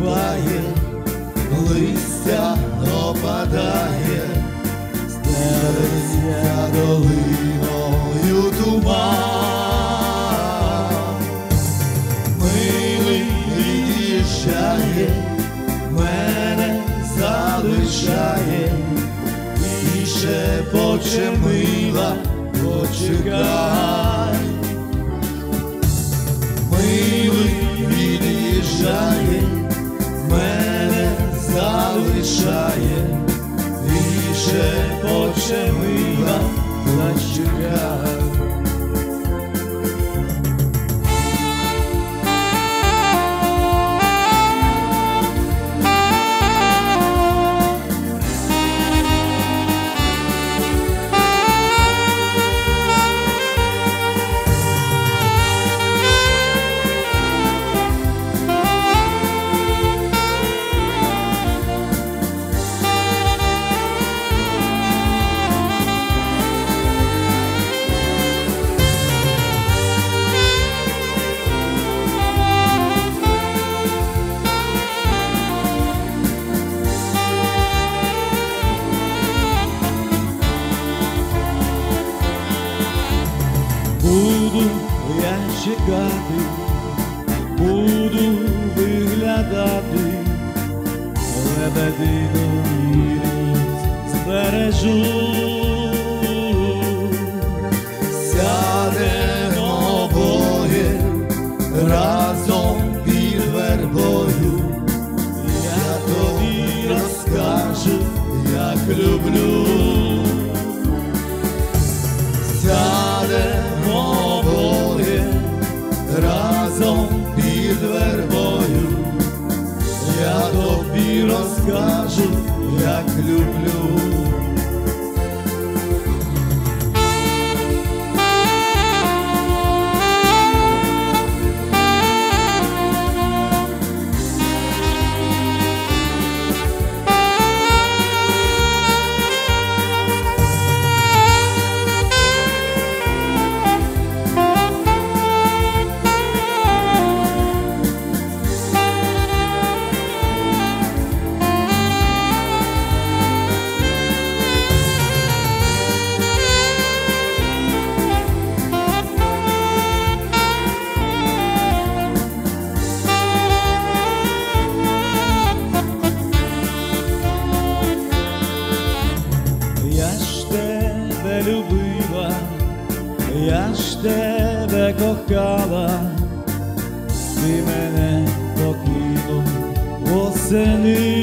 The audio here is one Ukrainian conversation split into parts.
засипає, листя опадає, стелиться долиною туман. Милий від'їжджає, мене залишає, і шепоче мила, почекай. Милий від'їжджає, мене залишає, і шепоче мила, зачекай. Буду я чекати, буду виглядати, лебедину вірність збережу. Сядемо обоє разом під вербою, я тобі розкажу, як люблю. Сядемо обоє разом під вербою, я тобі розкажу, як люблю. Любила, я ж тебе кохала, ти мене покинув восени.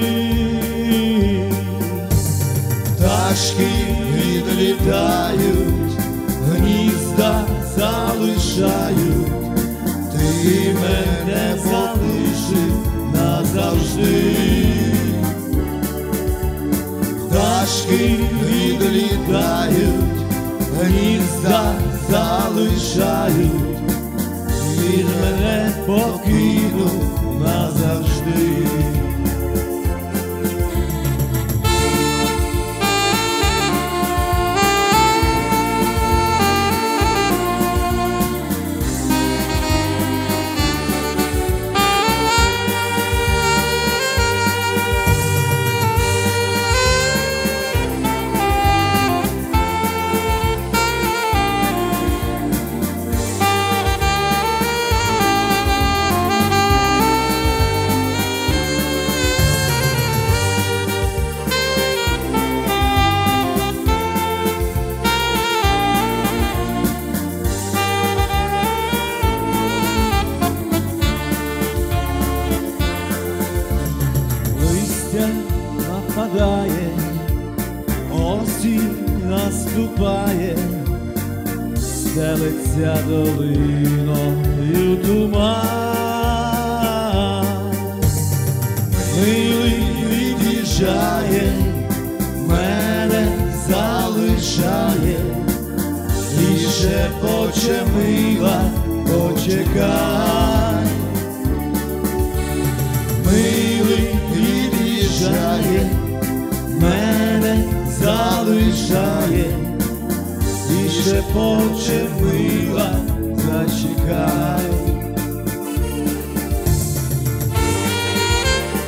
Пташки відлітають, гнізда залишають, ти мене залишив назавжди. Пташки відлітають, гнізда залишають, він мене покинув назавжди. Нападає, осінь наступає, стелиться долиною туман. Милий від'їжджає, мене залишає, і шепоче мила, почекай. Милий від'їжджає, мене залишає, і шепоче мила, зачекай.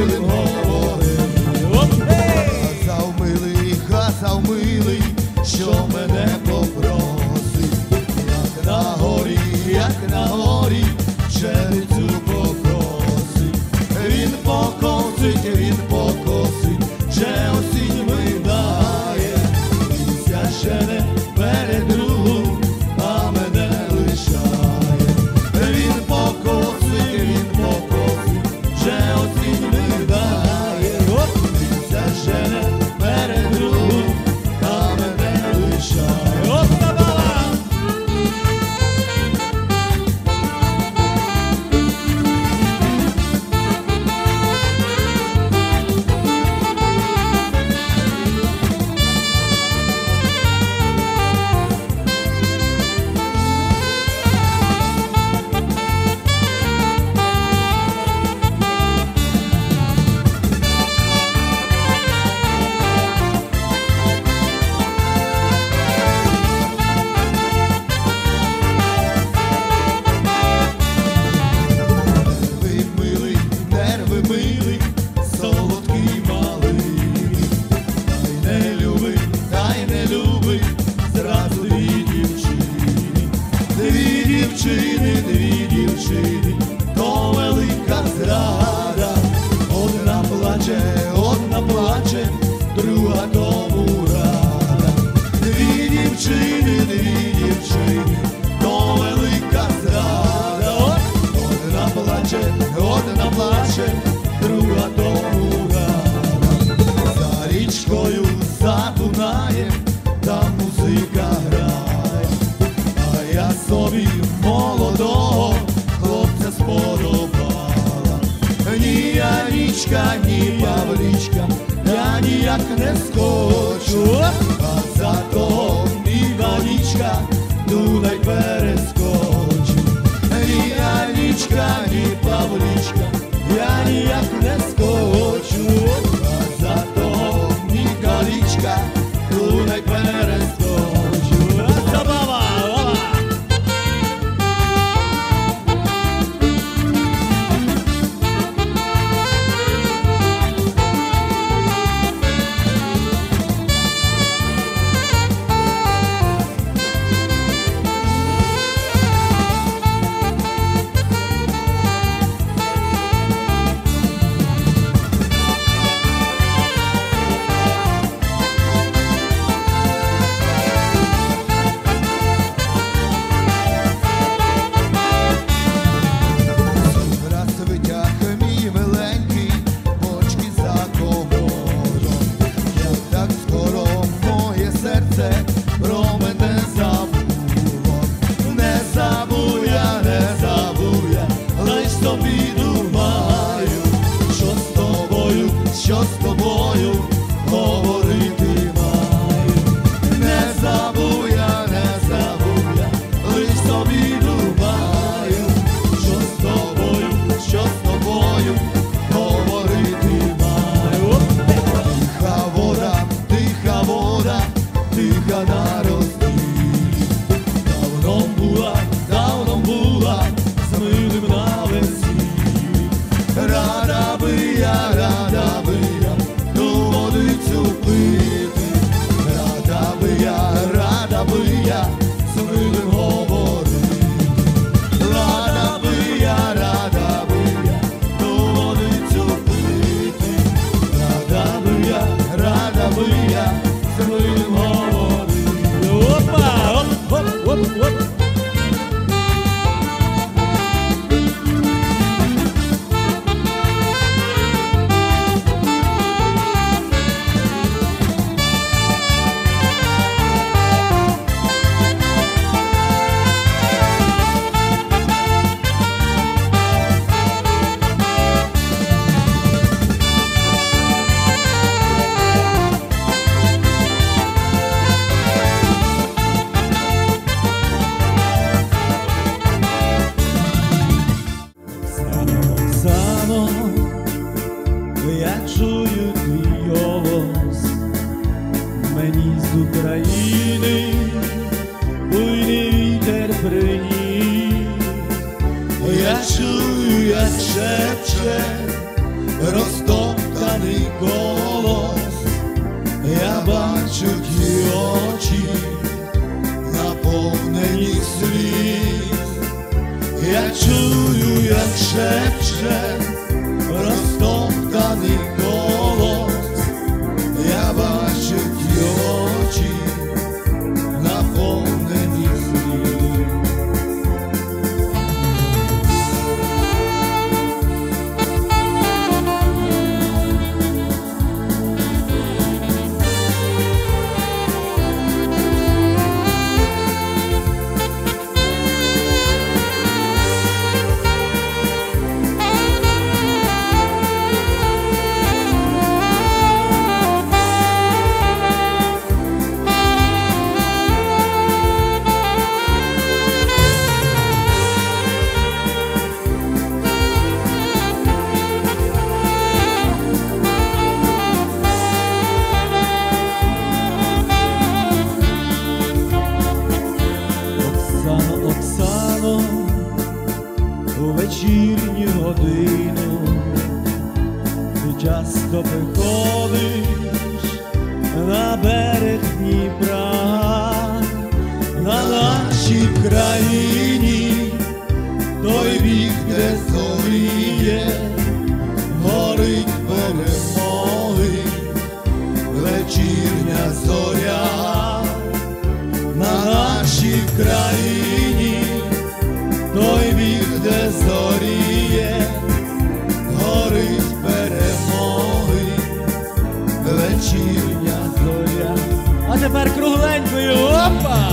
милим говорив. Казав милий, що мене попросить, як на горі, пшеницю покосить. Він покосить, вже осінь минає, місця ще не перед другу, а мене лишає. Він покосить, вже осінь минає, місця ще не перед другу, а мене лишає. Дві дівчини, то велика зрада. Одна плаче, друга тому рада. Дві дівчини, то велика зрада. Одна плаче, друга тому рада. За річкою, за Дунаєм, там музика грає, а я собі молодого хлопця сподобала. Ні Анічка, ні Павлічка, я ніяк не скочу, а за того Іванічка Дунай перескочу. Ні Анічка, ні Павлічка, я ніяк не скочу, а за того Ніколічка Дунай перескочу. Забава! Що з тобою говорити маю? Не забув я, лиш собі думаю, що з тобою говорити маю. Тиха вода, тиха на розділі. Давно була з милим на весіллі. Рада би я ту водицю пити. Рада би я з милим говорити. Рада би я ту водицю пити. Рада би я з милим говорити. Опа! Оп! Я чую твій голос, мені з України буйний вітер приніс. Я чую, як шепче розтоптаний голос, я бачу ті очі, наповнені сліз, я чую, як шепче розтоптаний голос, я бачу ті очі, наповнені сліз. Оксано, у вечірню годину ти часто приходиш на берег Дніпра, на нашій країні, той бік, де зоріє, горить перемоги, вечірня зоря. На нашій країні, той бік, де зоріє, горить перемоги, вечірня зоря. А тепер кругленькою, опа!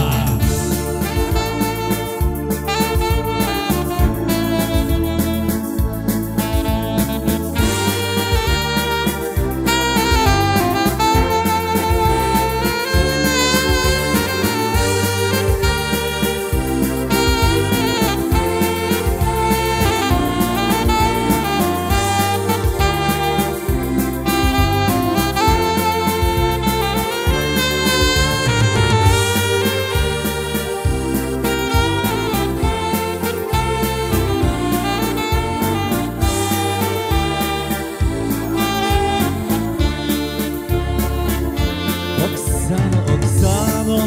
Оксано, Оксано,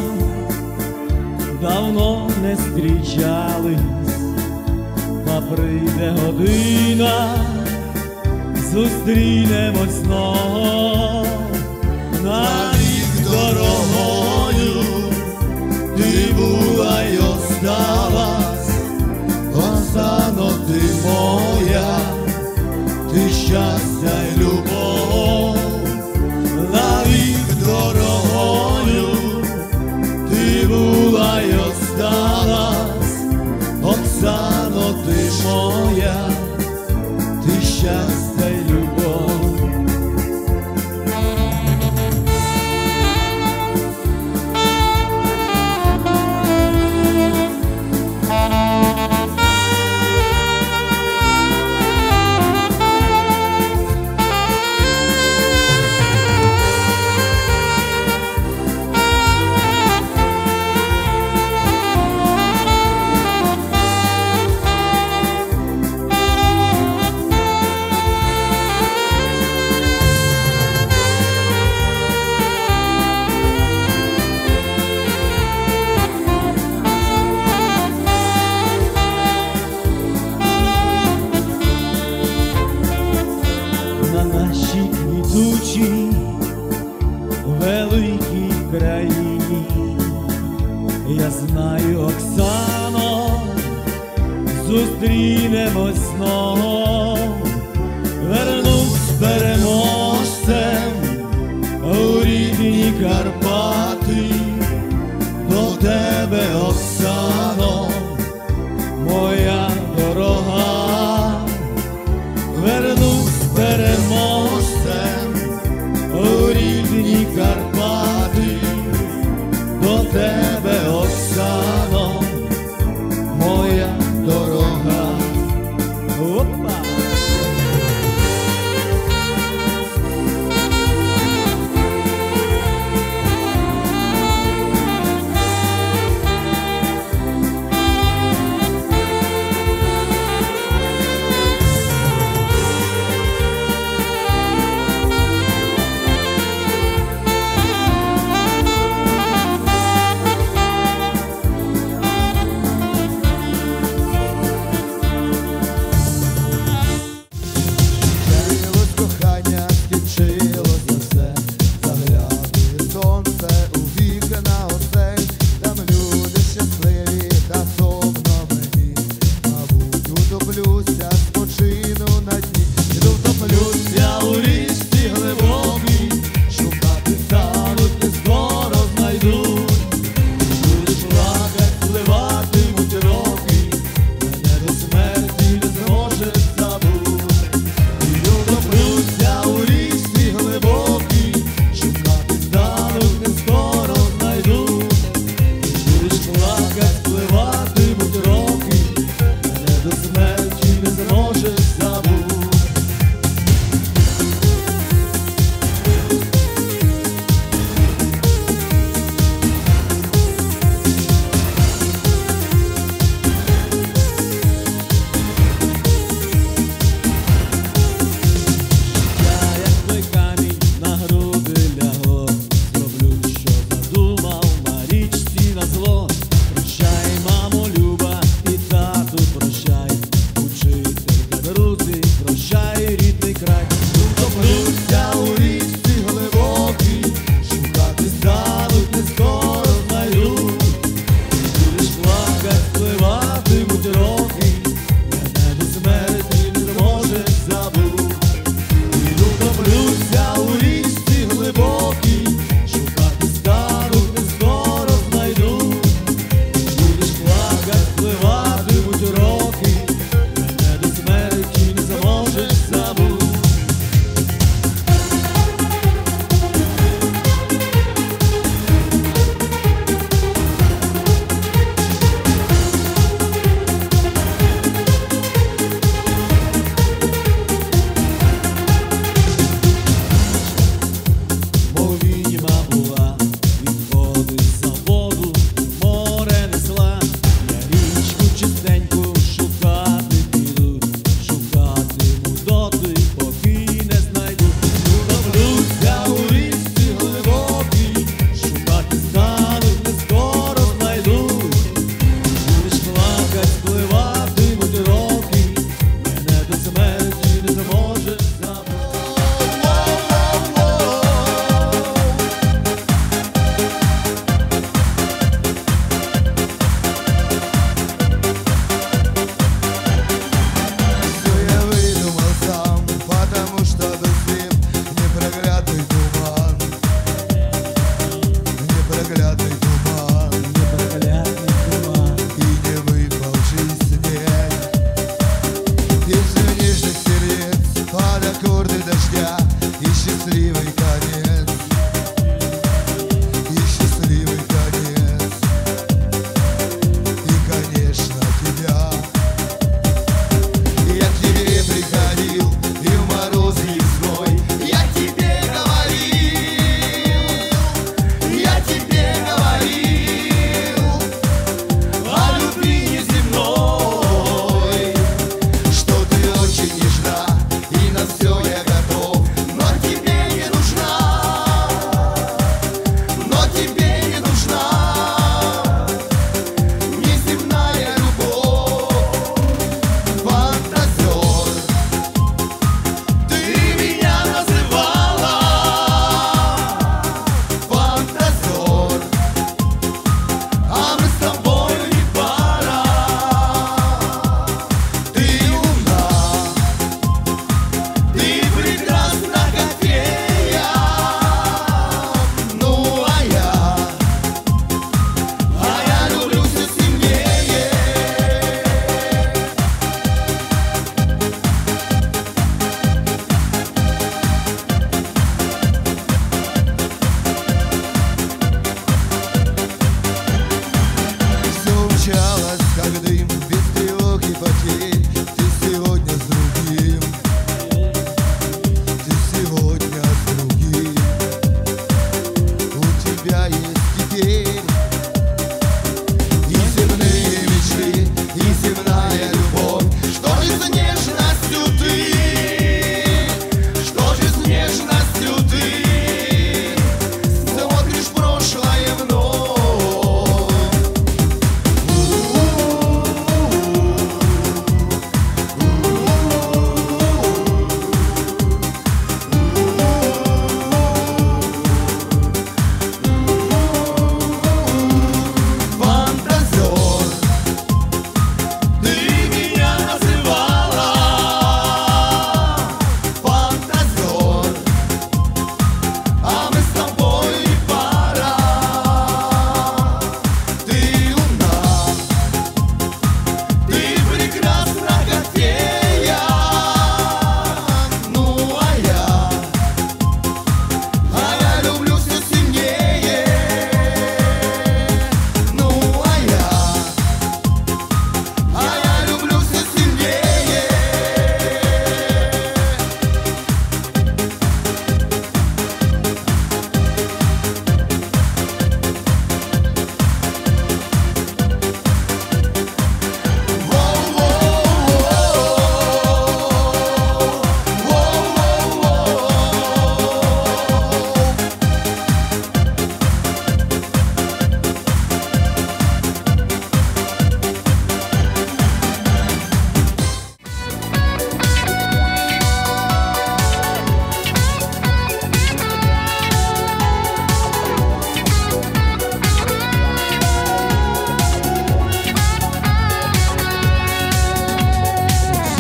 давно не зустрічались, та прийде година, зустрінемось знов. Навік дорогою ти була й осталась, Оксано, ти моя, ти щастя й любов. Навік дорогою ти була й осталась, Оксано, ти моя, ти щастя й любов. На нашій квітучій великій країні, я знаю, Оксано, зустрінемось знов. Вернусь переможцем у рідні Карпати, до тебе, Оксано, моя дорога. Вернусь переможцем у рідні Карпати, до тебе, Оксано, моя дорога. Опа! втоплюся, спочину на дні. Піду втоплюся у річці глибокій, шукати стануть, не скоро знайдуть. Будеш плакать, впливатимуть роки, мене до смерті не зможеш забути. Піду втоплюся у річці глибокій, шукати стануть, не скоро знайдуть. Будеш плакать, впливатимуть роки, мене до смерті не зможеш забути. Я, якби камінь на груди лягло, зроблю, що задумав на річці назло. Прощай, мамо люба, і тату прощай, учителька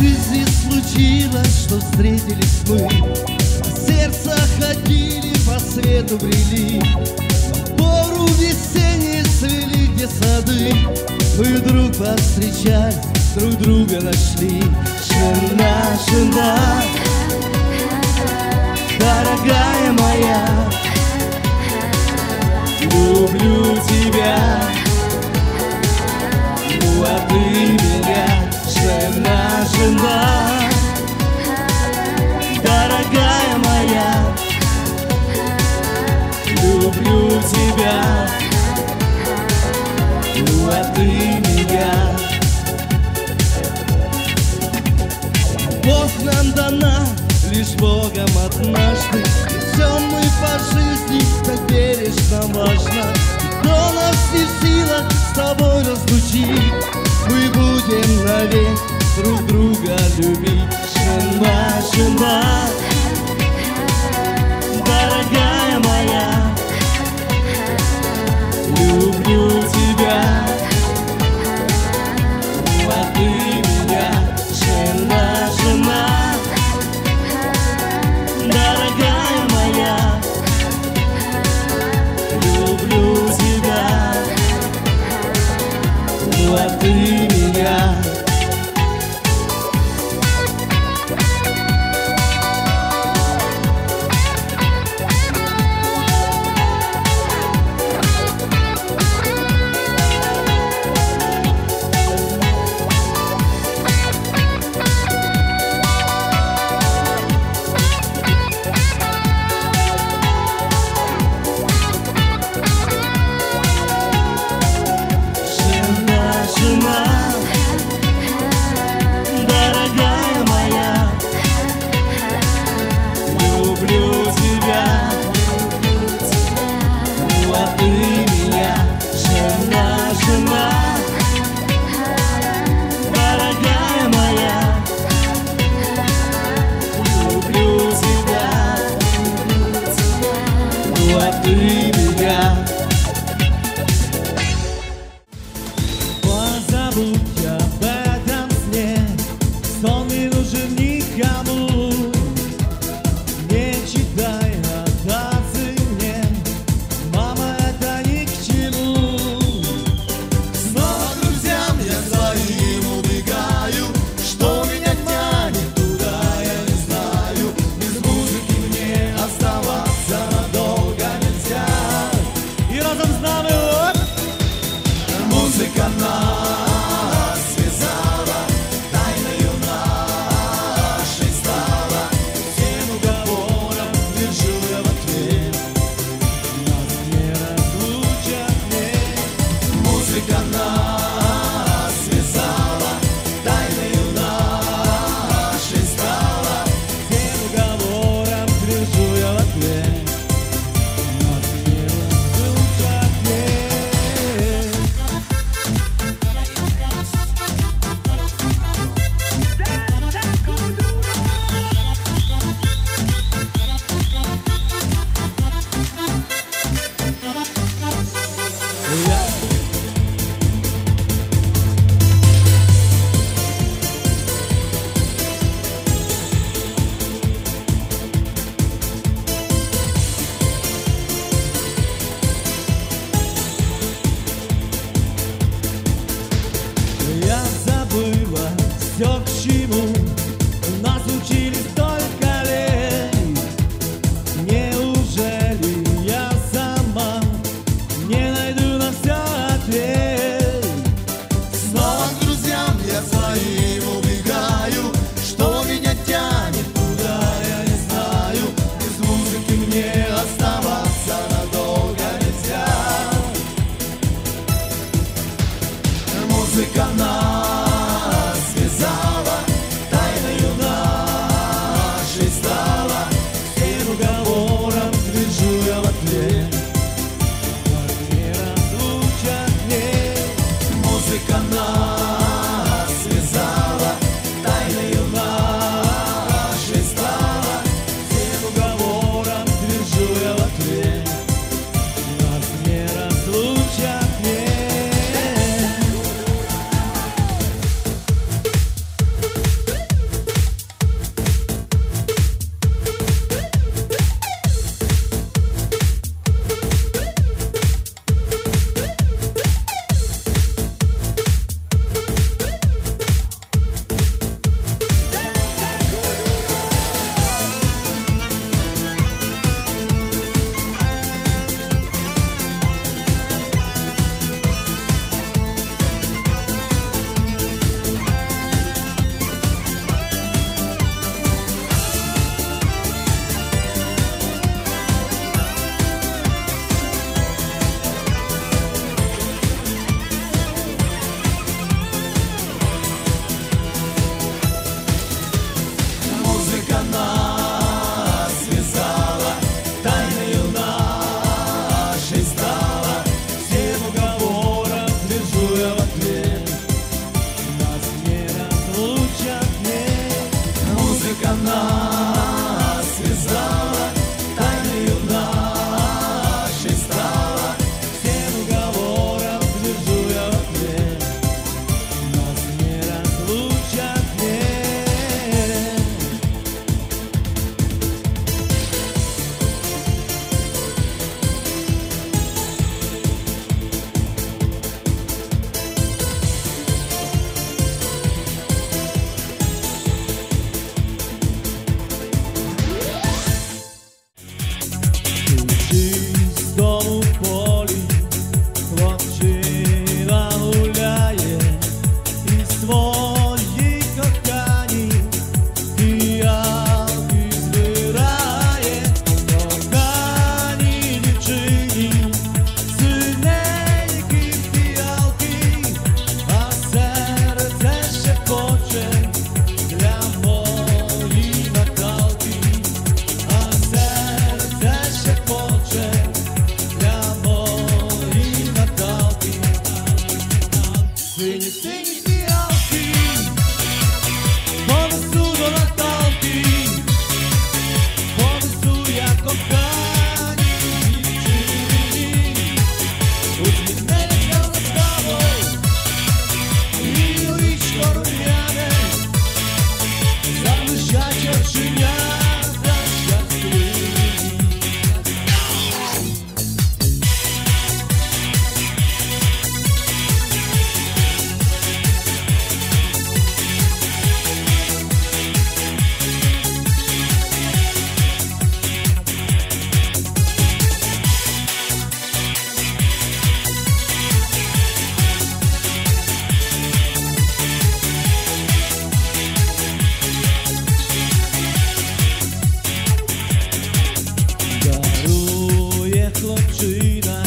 жизни случилось, что встретились мы, а сердца ходили, по свету брели. В пору весенней цвели, где сады, мы вдруг повстречались, друг друга нашли. Жена, жена, дорогая моя, люблю тебя, ну а ты меня. Жена, жена, дорогая моя, люблю тебя, ну а ты меня. Любовь нам дана лишь Богом однажды, и идем мы по жизни, так бережно важно. Кто нас не в силах с тобой разлучить, мы будем навек друг друга любить. Жена, жена, дорогая моя, люблю тебя, ну а ты меня. Жена, жена, дорогая моя, люблю тебя, ну а ты меня. звучат мне. Музыка нас связала, тайною нашей стала. Всем уговором держу я в окне, нас не разлучат мне. З дому в полі хлопчина гуляє, і свої кохані фіалки збирає. Кохані дівчині синенькі фіалки, а серце шепоче для моєї Наталки, а серце шепоче для моєї Наталки. Сині, сині фіалки понесу до Наталки, понесу я коханій дівчині. Усміхнеться ласкаво і личко рум'яне, заблищать оченята щасливі. Дарує хлопчина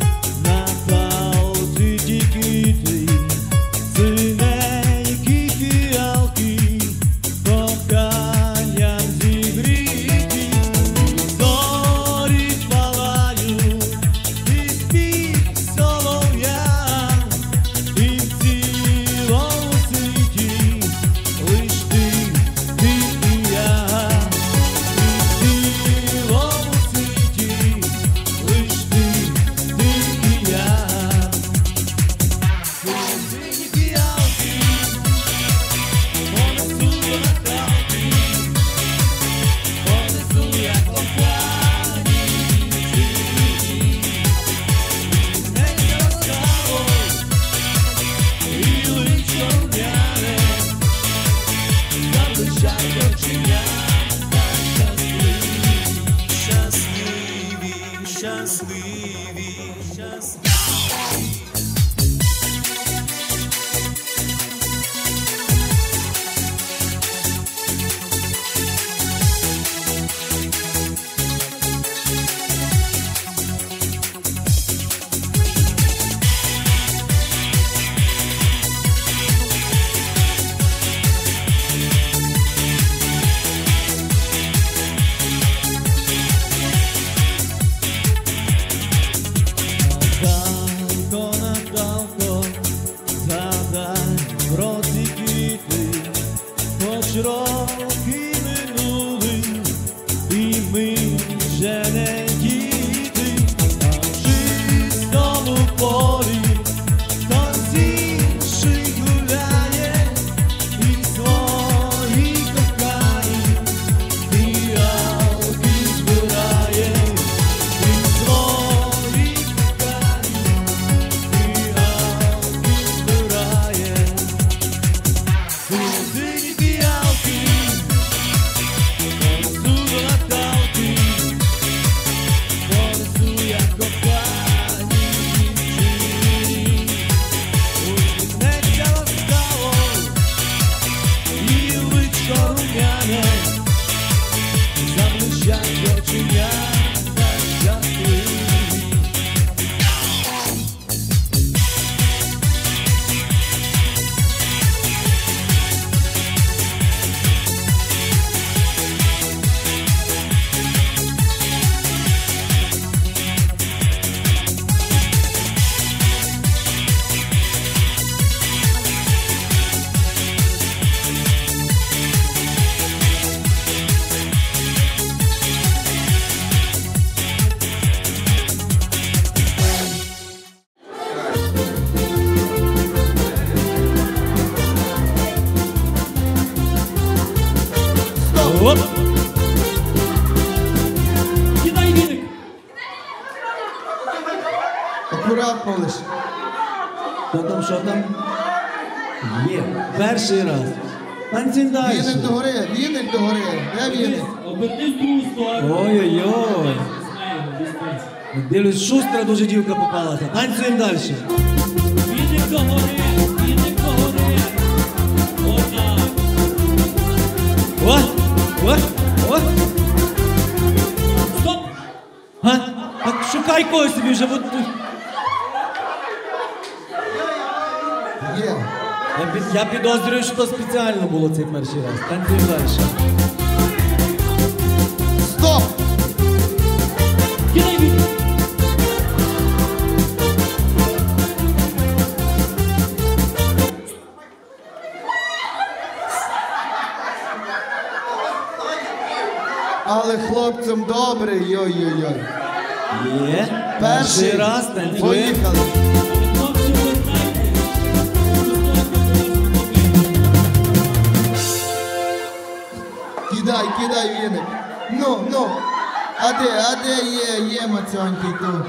Наталці ті квіти, синенькі фіалки, коханням зігріті. Зорі палають, і спів солов'я, і в цілому світі лиш ти і я. І в цілому світі лиш ти і я. Сині фіалки понесу до Наталки, понесу я коханій дівчині. Усміхнеться ласкаво і личко рум'яне, заблищать оченята щасливі. Щасливі, щасливі, щасливі. Наталко, Наталко, згадай про ці квіти, хоч роки минули, і ми вже не діти. А в чистому полі хтось інший гуляє, і свої кохані фіалки збирає, і свої кохані фіалки збирає. Сині фіалки Оп. Кидай віник. Акуратно лиш. Що там? Є. Перший раз. Танцюй далі. Віник догори, віник догори. Де віник? Обернись в другу сторону. Ой-ой-ой. Дивлюсь, шустра дуже дівка попалася. Танцюємо далі. Віник догори, віник догори. Отак. О, о, о. Стоп. А? Так шукай когось собі вже. Є. Я підозрюю, що то спеціально було цей перший раз. Танцюємо далі. Стоп! Кидай віник. Але хлопцям добре, йой-йой-йой. Є. Перший раз танцюємо. Поїхали. Хлопці, вертайте. Кидай віник. Ну. А де є мацьонький тут?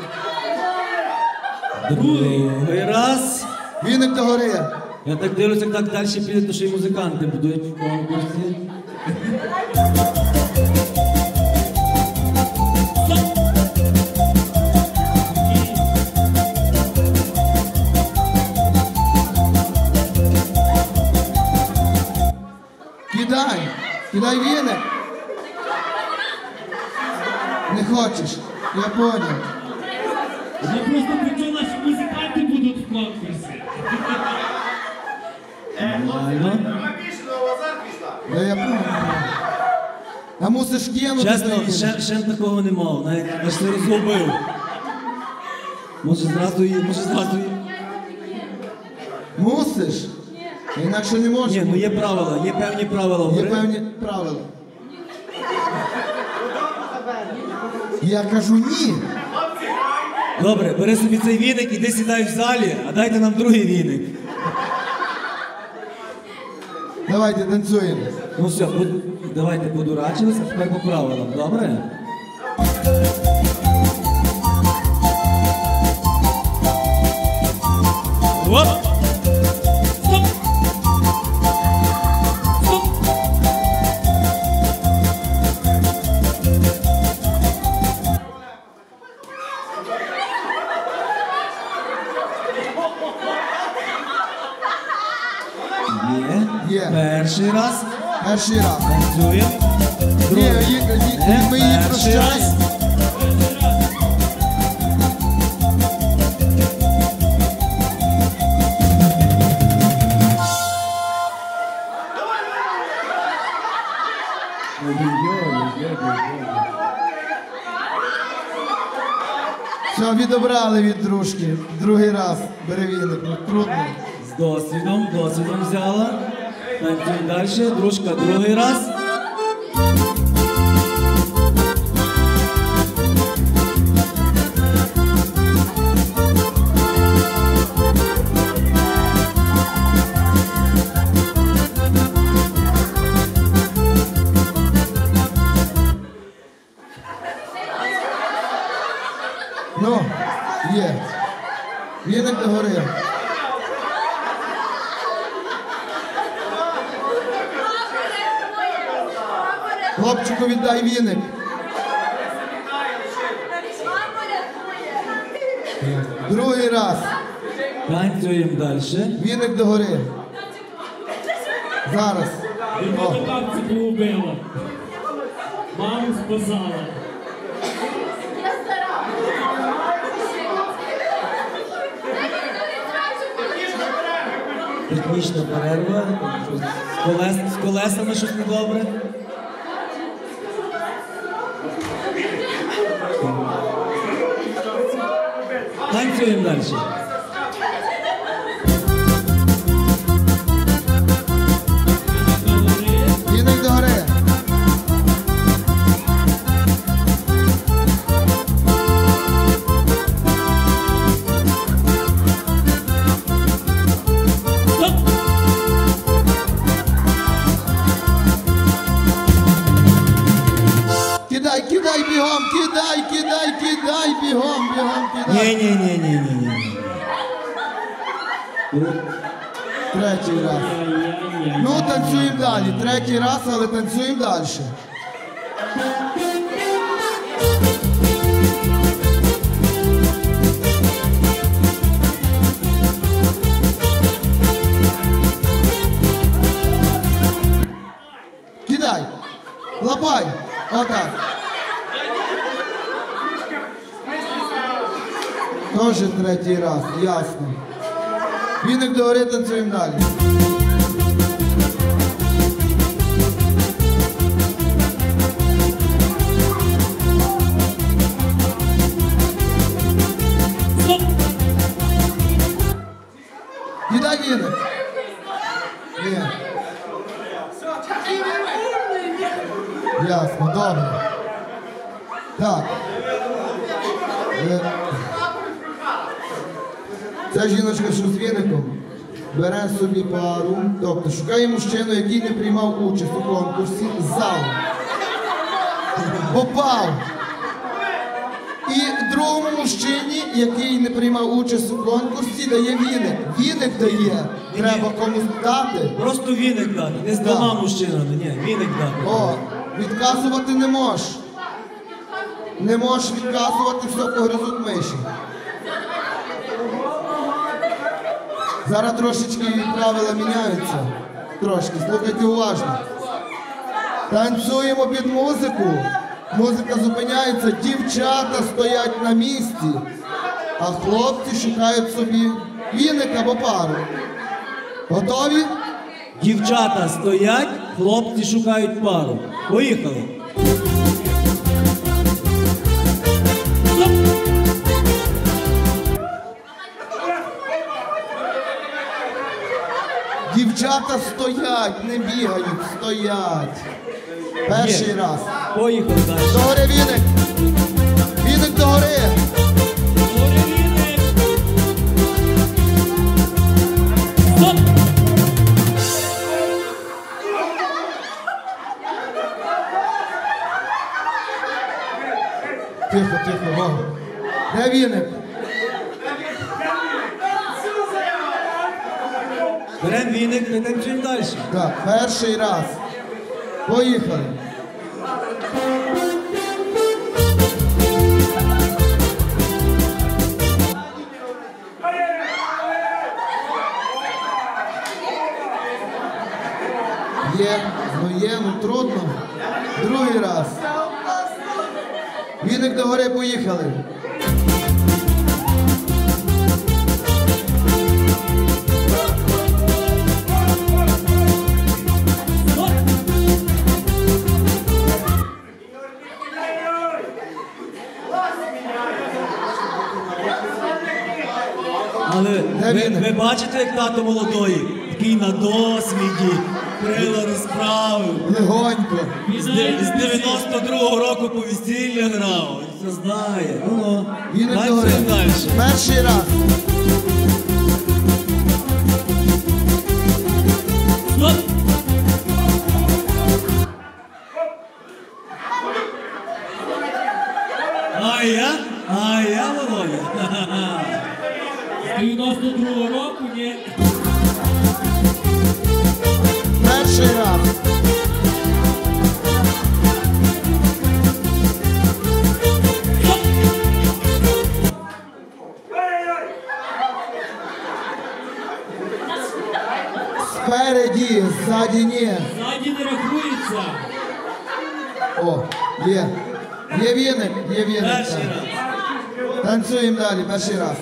Другий раз. Віник догори. Я так дивлюся, як так далі піде, то ще й музиканти будуть в конкурсі. Кидай віник. Не хочеш? Я понял. Я просто хочу, наші музиканти будуть в конкурсі. Нормально. Я понял. А мусиш кинути. Чесно, той віник. ще такого не мав, навіть аж не розгубив. Може зразу її. Мусиш? Інакше не можеш. Ні, ну є правила, є певні правила в Є гри. певні правила. Я кажу ні. Добре, бери собі цей віник, іди сідай в залі, а дайте нам другий віник. Давайте танцюємо. Ну все, давайте подурачилися, тепер по правилам, добре? Оп! Стоп. Стоп. Є. Перший раз. Перший раз. Танцюємо. Ні, ми її Перший раз. прощаємо. Все, відобрали від дружки. Другий раз. Бери віник. Ну, трудно. З досвідом взяла. Танцюємо далі. Дружка другий раз. Ну, є. Віник догори. Хлопчику віддай віник. Другий раз. Танцюємо далі. Віник догори. Зараз. І О. мене бабці полюбила. Маму спасала. Технічна перерва. З колесами щось недобре. Танцюємо далі. Віник догори. Стоп. Давай бігом, кидай, бігом, кидай. Ні. Третій раз. Ну, танцюємо далі. Третій раз, але танцюємо далі. Кидай. Лапай. Отак. Тоже третій раз, ясно. Віник догори, танцюємо далі. Кидай віник. Ні. Ясно, добре. Так. Ця жіночка, що з віником, бере собі пару, тобто шукає мужчину, який не приймав участь у конкурсі з залу. Попав. І другому мужчині, який не приймав участь у конкурсі, дає віник. Віник дає. Треба комусь дати. Просто віник дати, не з двома мужчинами, ні, віник дати. О, відказувати не можеш. Не можеш відказувати, все погризуть миші. Зараз трошечки правила міняються. Трошки, слухайте уважно. Танцюємо під музику. Музика зупиняється, дівчата стоять на місці, а хлопці шукають собі віник або пару. Готові? Дівчата стоять, хлопці шукають пару. Поїхали. Дівчата стоять, не бігають, стоять. Перший раз. Поїхали далі. Догори віник. Віник догори. Догори віник. Стоп. Тихо, вон. Де віник? Беремо віник, не танцюємо далі. Так, перший раз. Поїхали. Є, трудно. Другий раз. Віник догори, поїхали. Але ви бачите, як тато молодої? Такий на досвіді, крила розправив. Легонько. З 92-го року по весілля грав. Він все знає. Ну, Віник догори. танцюємо далі. Перший раз. Стоп. А я, Володя. З 92-го року, ні. Перший раз. Спереді, ззаді ні. Ззаді не рахується. О, є. Є віник. Перший так. раз. Танцюємо далі, перший раз.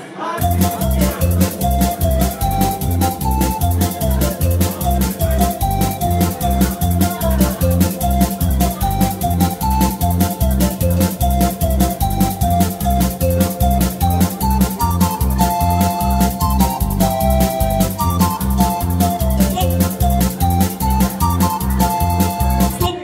Стоп.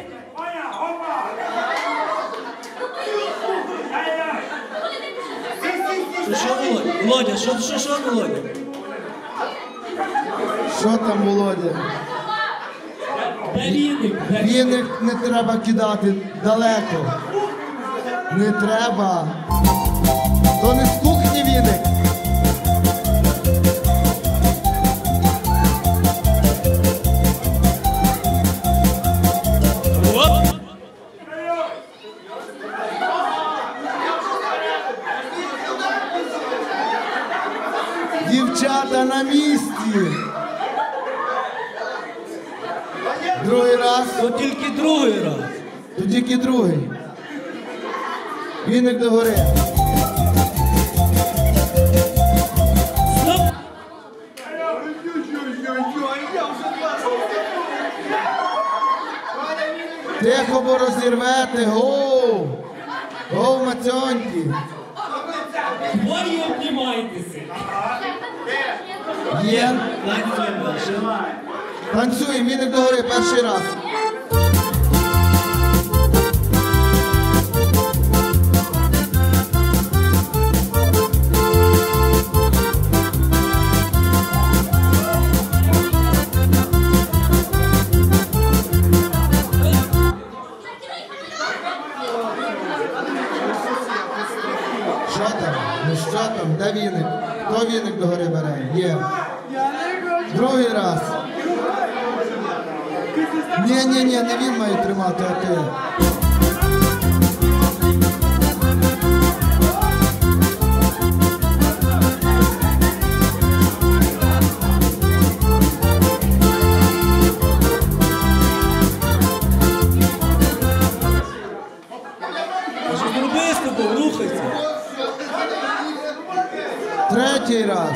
Що, Володя? Що, Володя? Що там, Володя? Де віник? Де Віник не треба кидати далеко. Не треба. То не з кухні віник. Оп! Дівчата на місці. Другий раз. То тільки другий раз. То тільки другий. Віник догори. Стоп! Тихо, бо розірвете. Гоу. Гоу, мацьоньки. Двоє обнімайтеся. Є. Танцюємо далі. Танцюємо, віник догори перший раз. Що там? Ну що там? Де віник? Хто віник догори бере? Є. Другий раз. Ні, не він має тримати, а ти. Що зроби з тобою, рухайся. Третій раз.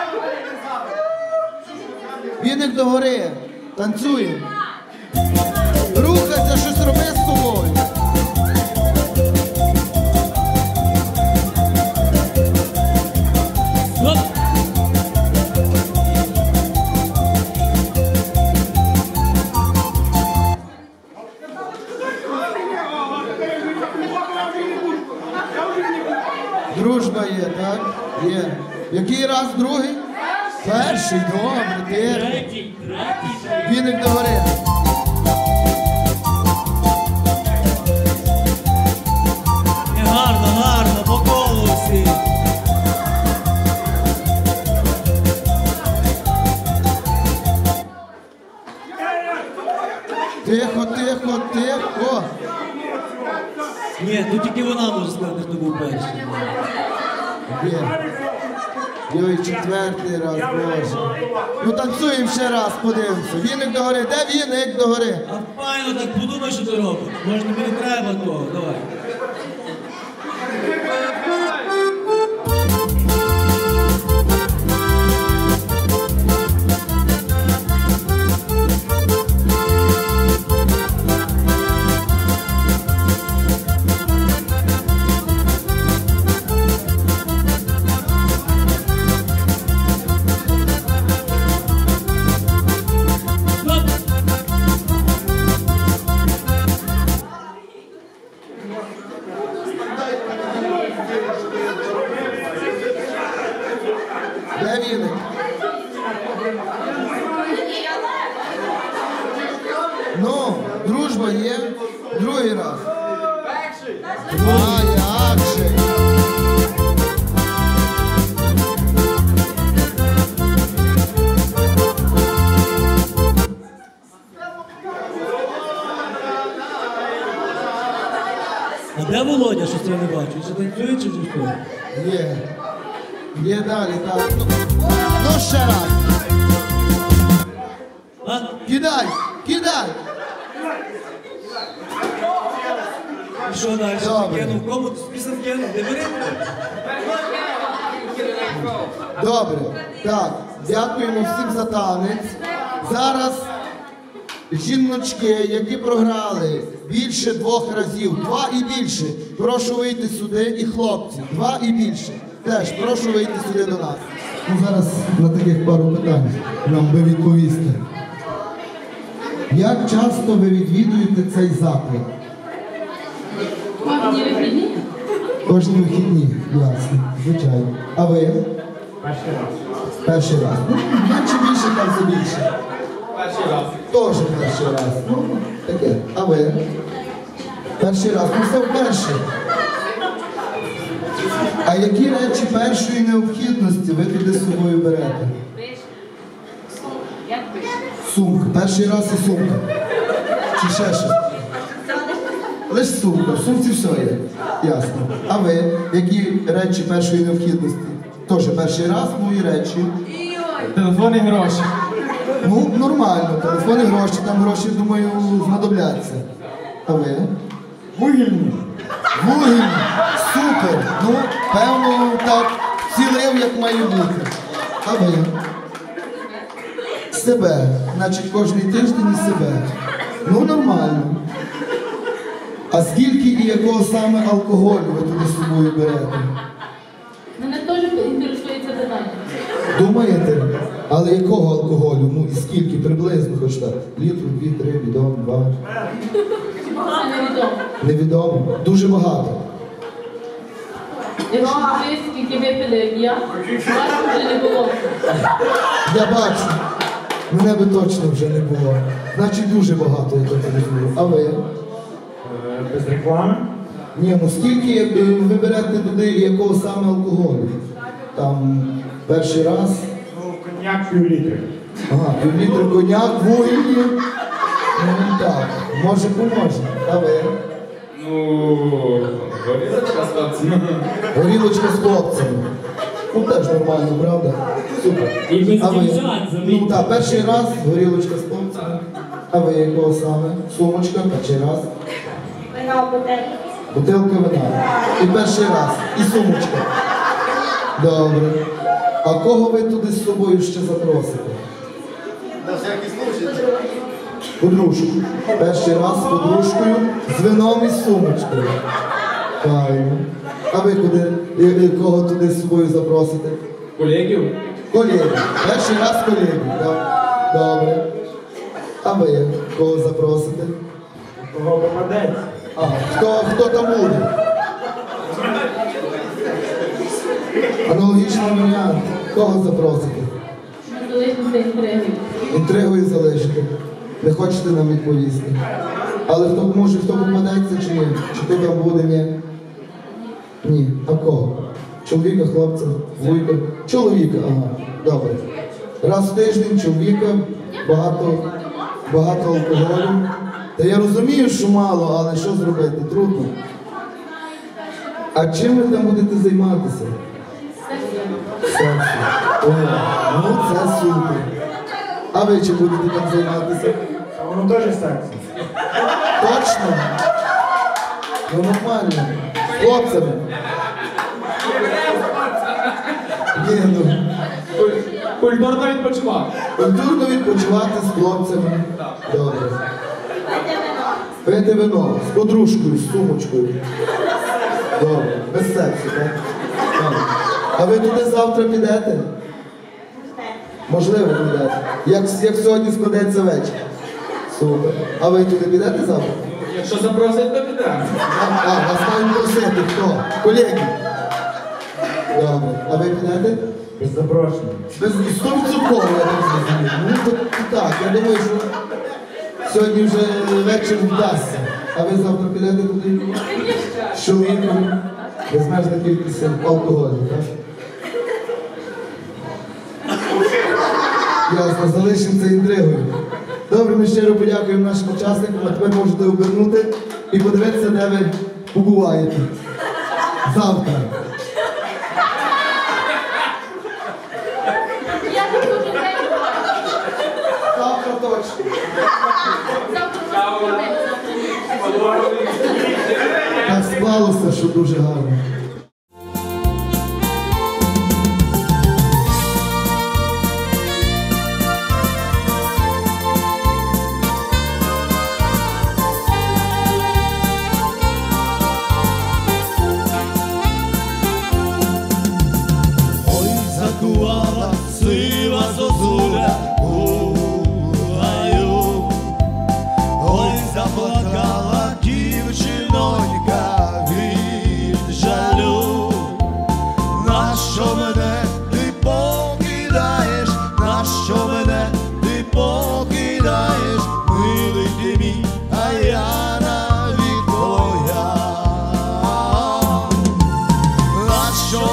Віник догори. Танцюємо. Рухайся, щось роби з собою. Стоп! Дружба є, так? Є. Який раз? Другий? Перший, добре, тихо. Третій. Віник догори. Гарно, гарно, по колу всі. Тихо, тихо, тихо. Ні, тут тільки вона може сказати, хто був перший. Є. Йой, четвертий раз, Боже. Ну танцюємо ще раз, подивимося. Віник догори. Де віник догори? А файно так подумай, що ти робиш. Може тобі не треба того, давай. Стоп! Де віник? Ну, дружба є. Другий раз. А як же? А де Володя, щось я не бачу? Він ще танцює чи що? Є. Є далі, так. Ну ще раз. А? Кидай, кидай. І що далі? Добре. Кинув, кому ти списав кинув? Не бери? Добре. Так, дякуємо всім за танець. Зараз жіночки, які програли більше 2 разів, 2 і більше, прошу вийти сюди, і хлопці, 2 і більше. Теж прошу вийти сюди до нас. Ну, зараз на таких пару питань нам би відповісти. Як часто ви відвідуєте цей заклад? Кожні вихідні? Кожні вихідні, ясно, звичайно. А ви? Перший раз. Перший раз. Ну, менше більше, там все більше. Перший раз. Теж перший раз. Ну, таке. А ви? Перший раз. Ну, все вперше. А які речі першої необхідності ви туди з собою берете? Сумка. Перший раз і сумка. Чи ще щось? Лише сумка. В сумці все є. Ясно. А ви? Які речі першої необхідності? Теж перший раз, ну і речі. Телефон і гроші. Ну, нормально. Телефон і гроші. Там гроші, думаю, знадобляться. А ви? Вугільні. Вугіль. Супер. Ну, певно, так цілив, як має бути. А ви? Себе. Значить, кожний тиждень і себе. Ну, нормально. А скільки і якого саме алкоголю ви туди з собою берете? Мене теж інтересує це питання. Думаєте? Але якого алкоголю? Ну і скільки приблизно хоч так? Літру, 2, 3, відомо, 2. Це невідомо. Невідомо. Дуже багато. Якщо ви скільки випили, як я, вас вже не було. Я бачу. Мене би точно вже не було. Значить, дуже багато я тут розумію. А ви? Без реклами. Ні, ну скільки ви берете туди і якого саме алкоголю? Там перший раз. Ну, коньяк півлітри. Ага, півлітри коньяк, вугільні. Ну так, може поможе. А ви? Ну, горілочка з хлопцями. Горілочка з хлопцями. Ну теж нормально, правда? Супер. І без А ви? дівчат, Ну замітьте. так, перший раз горілочка з хлопцями. А ви якого саме? Сумочка, перший раз. Бутилка вина. І перший раз. І сумочка. Добре. А кого ви туди з собою ще запросите? На всякий случай. Подружку. Перший раз з подружкою, з вином і з сумочкою. Файно. А ви куди, кого туди з собою запросите? Колегів? Колеги. Перший раз колеги, так? Добре. А ви кого запросите? Кого попадеться? А, хто там буде? Аналогічний варіант. Кого запросите? Ми залишимося інтригою. Інтригою залишите. Не хочете нам відповісти. Але хто попадеться чи ні? Чи хто там буде, ні? Ні. А кого? Чоловіка, хлопця, вуйка? Чоловіка, ага. Добре. Раз в тиждень чоловіка, багато алкоголю. Та я розумію, що мало, але що зробити? Трудно. А чим ви там будете займатися? Сексом. О, ну це супер. А ви чи будете там займатися? А воно теж секс. Точно? Ну нормально. З хлопцями. Ні, ну. Культурно відпочивати. Культурно відпочивати з хлопцями. Добре. Пити вино з подружкою, з сумочкою. Добре. Без сексу, так? Так. А ви туди завтра підете? Можливо, підете. Як сьогодні складеться вечір. Супер. А ви туди підете завтра? Якщо запросять, то підемо. Вас мають просити хто? Колеги. Добре. А ви підете? Без запрошення. Без 100%, я так зрозумів. Ну, то так, я думаю, що сьогодні вже вечір вдасться. А ви завтра підете туди? З чоловіком? Безмежна кількість алкоголю, так? Ясно, залишимося інтригою. Добре, ми щиро подякуємо нашим учасникам, а тепер можете обернути і подивитися, де ви побуваєте. Завтра. Я не дуже день буваю. Завтра точно. Завтра може бути. Так склалося, що дуже гарно. Ой, закувала сива зозуля у гаю. Ой, заплакала дівчинонька від жалю. Нащо мене ти покидаєш? Нащо мене ти покидаєш? Милий ти мій, а я навік твоя. Нащо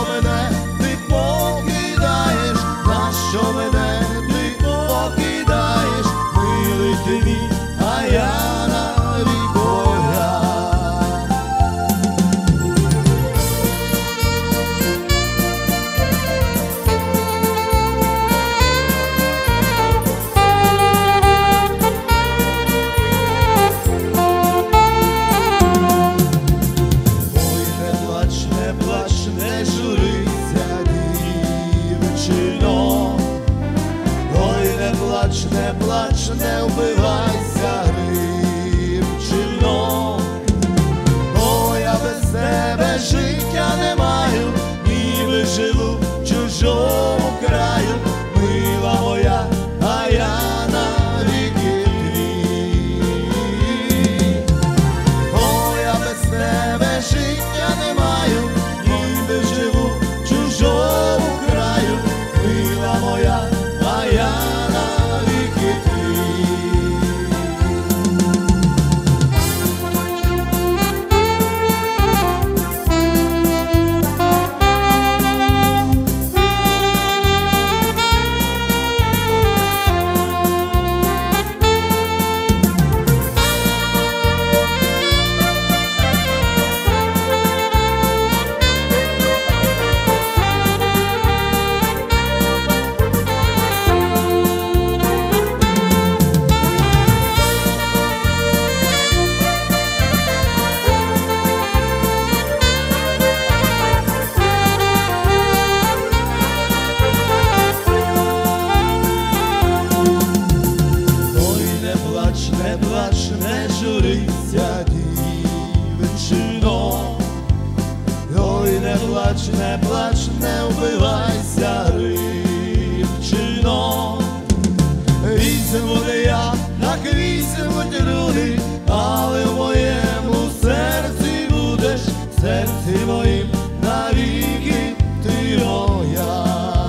плач, не вбивайся, рибчино. Вісім буде я, так вісім будуть люди, але в моєму серці будеш, в серці моїм навіки ти моя.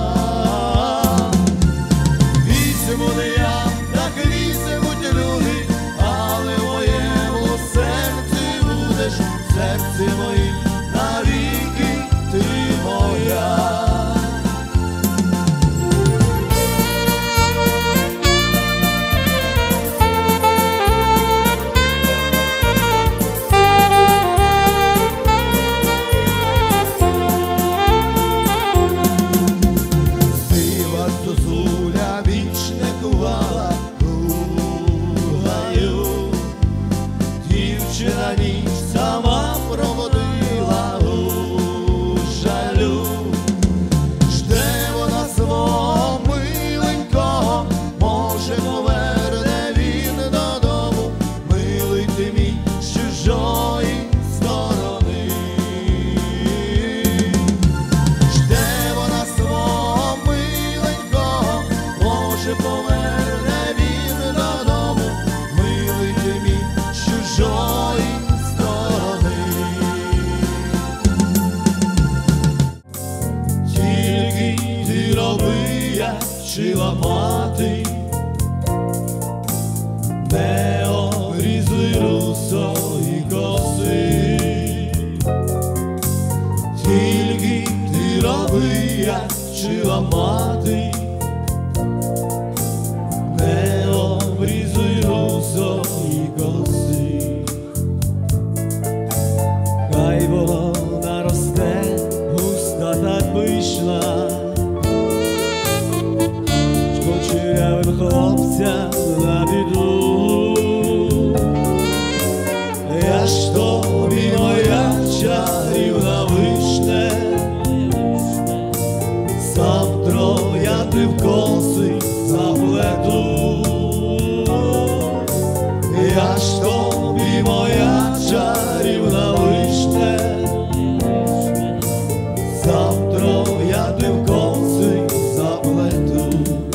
Вісім буде я, так вісім будуть люди, але в моєму серці будеш, в серці моїм навіки ти моя. Дівчина ніч сама проводила у жалю, жде вона свого миленького, може поверне він додому, милий ти мій з чужої сторони. Жде вона свого миленького, може поверне він додому, милий ти мій з чужої сторони. Тільки ти роби, як вчила мати, не обрізуй русої коси. Тільки ти роби, як вчила мати, не обрізуй русої коси. Хай вона росте, густа так пишна, кучерявим хлопцям на біду. Я ж тобі, моя чарівна вишне, сам троянди в коси заплету. Я ж тобі, моя чарівна вишне, сам троянди в коси заплету.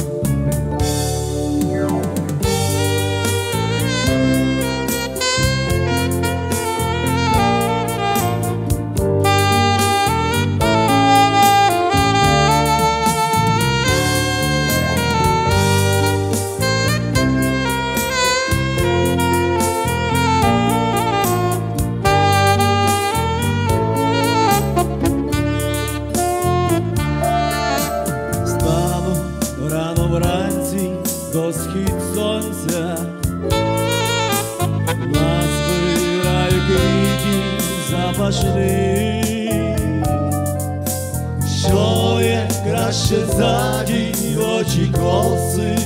Рано вранці до схід сонця назбираю квітів запашних, що є краще за дівочі коси,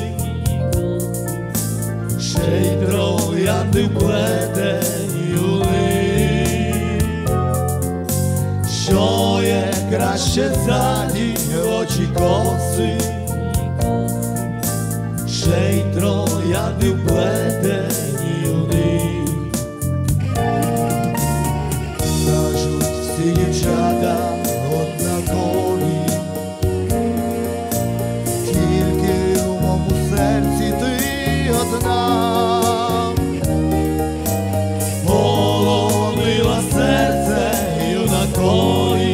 ще й троянди вплетені у них, що є краще за дівочі коси, ще й троянди вплетені у них. Кажуть, всі дівчата однакові, тільки в моєму серці ти одна. Полонила серце юнакові,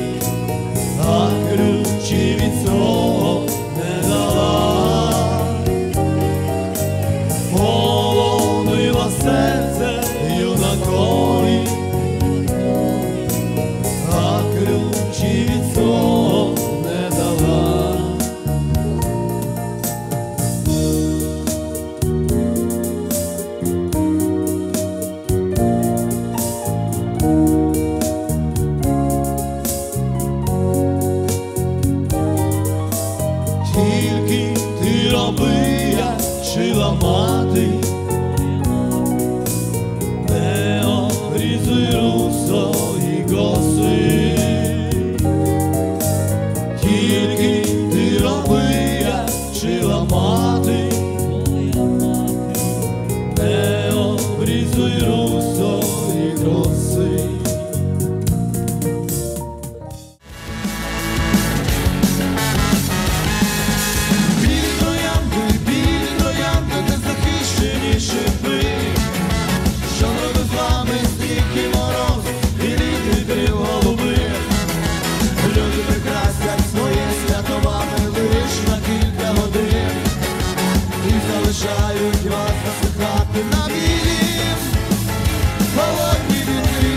а ключі від свого не дала. на білім, холодні вітри.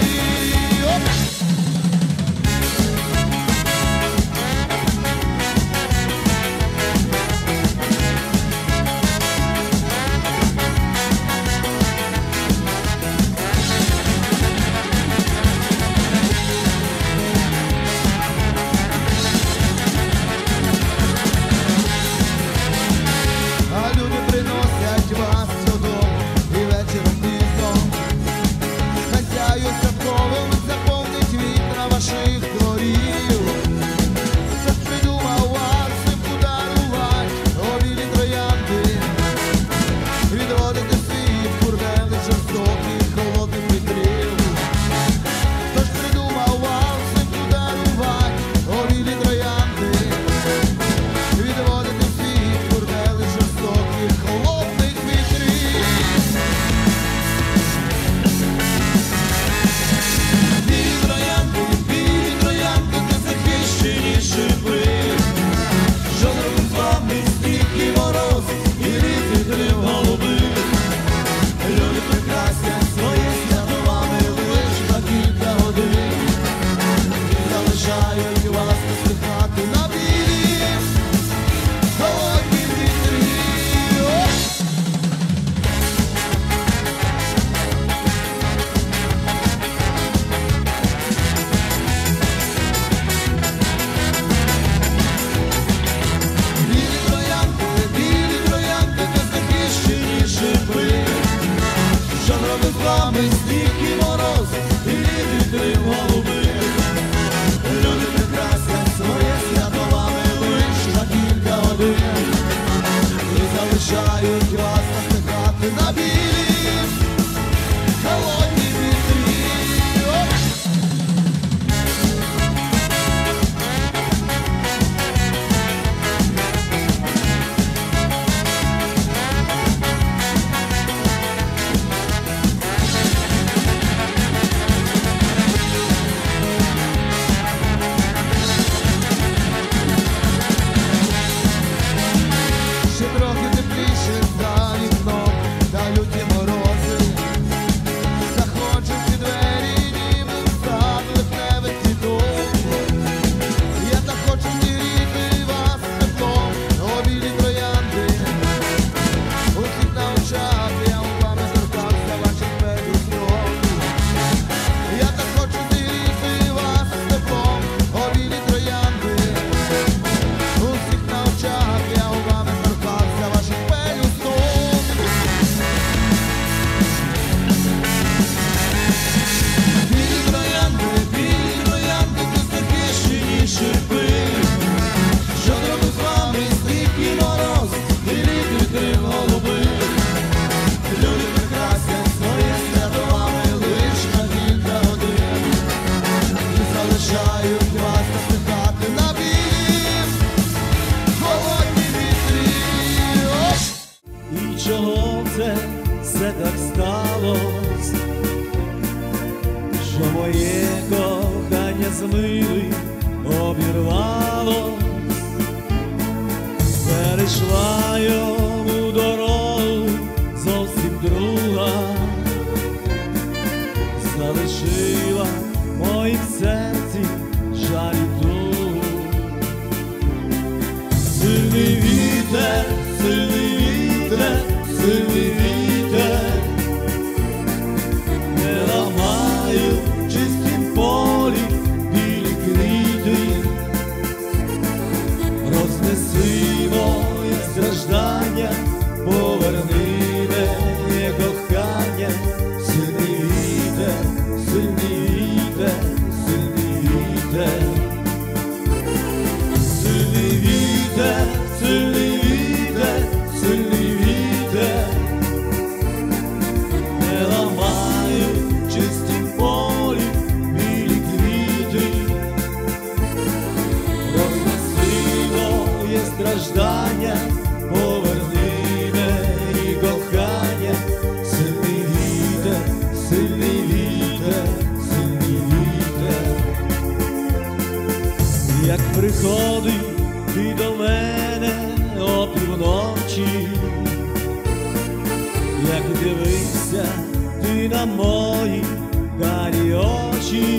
А люди приносять вас додому і вечором пізно хазяю святковим заповнить вітра ваших дворів. Хтось придумав вас цим подарувать обілі троянди, відводити світ курдели жорстоких холодних вітрів. Хтось придумав вас цим подарувать обілі троянди, відводити світ курдели жорстоких холодних вітрів. Білі троянди, незахищені шипи, що зробив з вами стільки мороз і вітри в голуби. Люди прикрасять своє свято вами лиш на кілька годин і залишають вас посміхати на білі холодні вітри. Білі троянди, незахищені шипи, що зробив з вами стільки мороз і вітри в голуби. Люди прикрасять своє свято вами лиш на кілька годин і залишають вас посміхати на білі холодні вітри. Ще трохи тепліше за вікном, та люті морози заходжу під двері, ніби в сад липневих квіток. Я так хочу зігріти вас теплом, обілі троянди. Усіх на очах я вами торкався ваших пелюсток. Я так хочу зігріти вас теплом, обілі троянди. Усіх на очах я вами торкався ваших пелюсток. Білі троянди, незахищені шипи, що зробив з вами стільки мороз і вітри в голуби. Люди прикрасять своє свято вами лиш на кілька годин і залишають вас посміхати на білі холодні вітри. І чого це все так сталось, що моє кохання з милим обірвалось, перейшла йому дорогу зовсім друга, залишила в моїм серці жаль і тугу. Сильний вітер, сильний вітер, сильний вітер, не ламаю в чистім полі білі квіти. Рознеси моє страждання, поверни моє кохання. Сильний вітер, сильний вітер, сильний подивися ти на мої карі очі.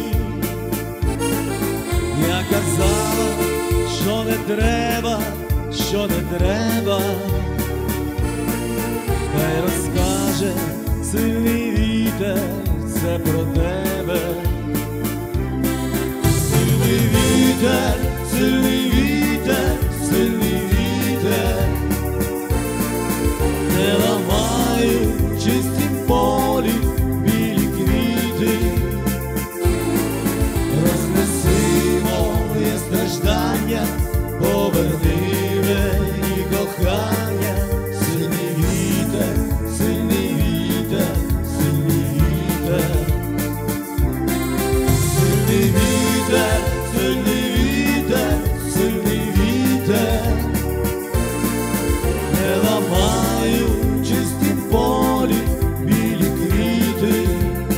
Я казала, що не треба, що не треба. Хай розкаже сильний вітер, це про тебе. Сильний вітер, сильний вітер, сильний вітер, не ламаю в чистім полі білі квіти. Рознеси моє страждання, поверни мені кохання. Сильний вітер, сильний вітер, сильний вітер. Сильний вітер, сильний вітер, сильний вітер, не ламаю в чистім полі білі квіти.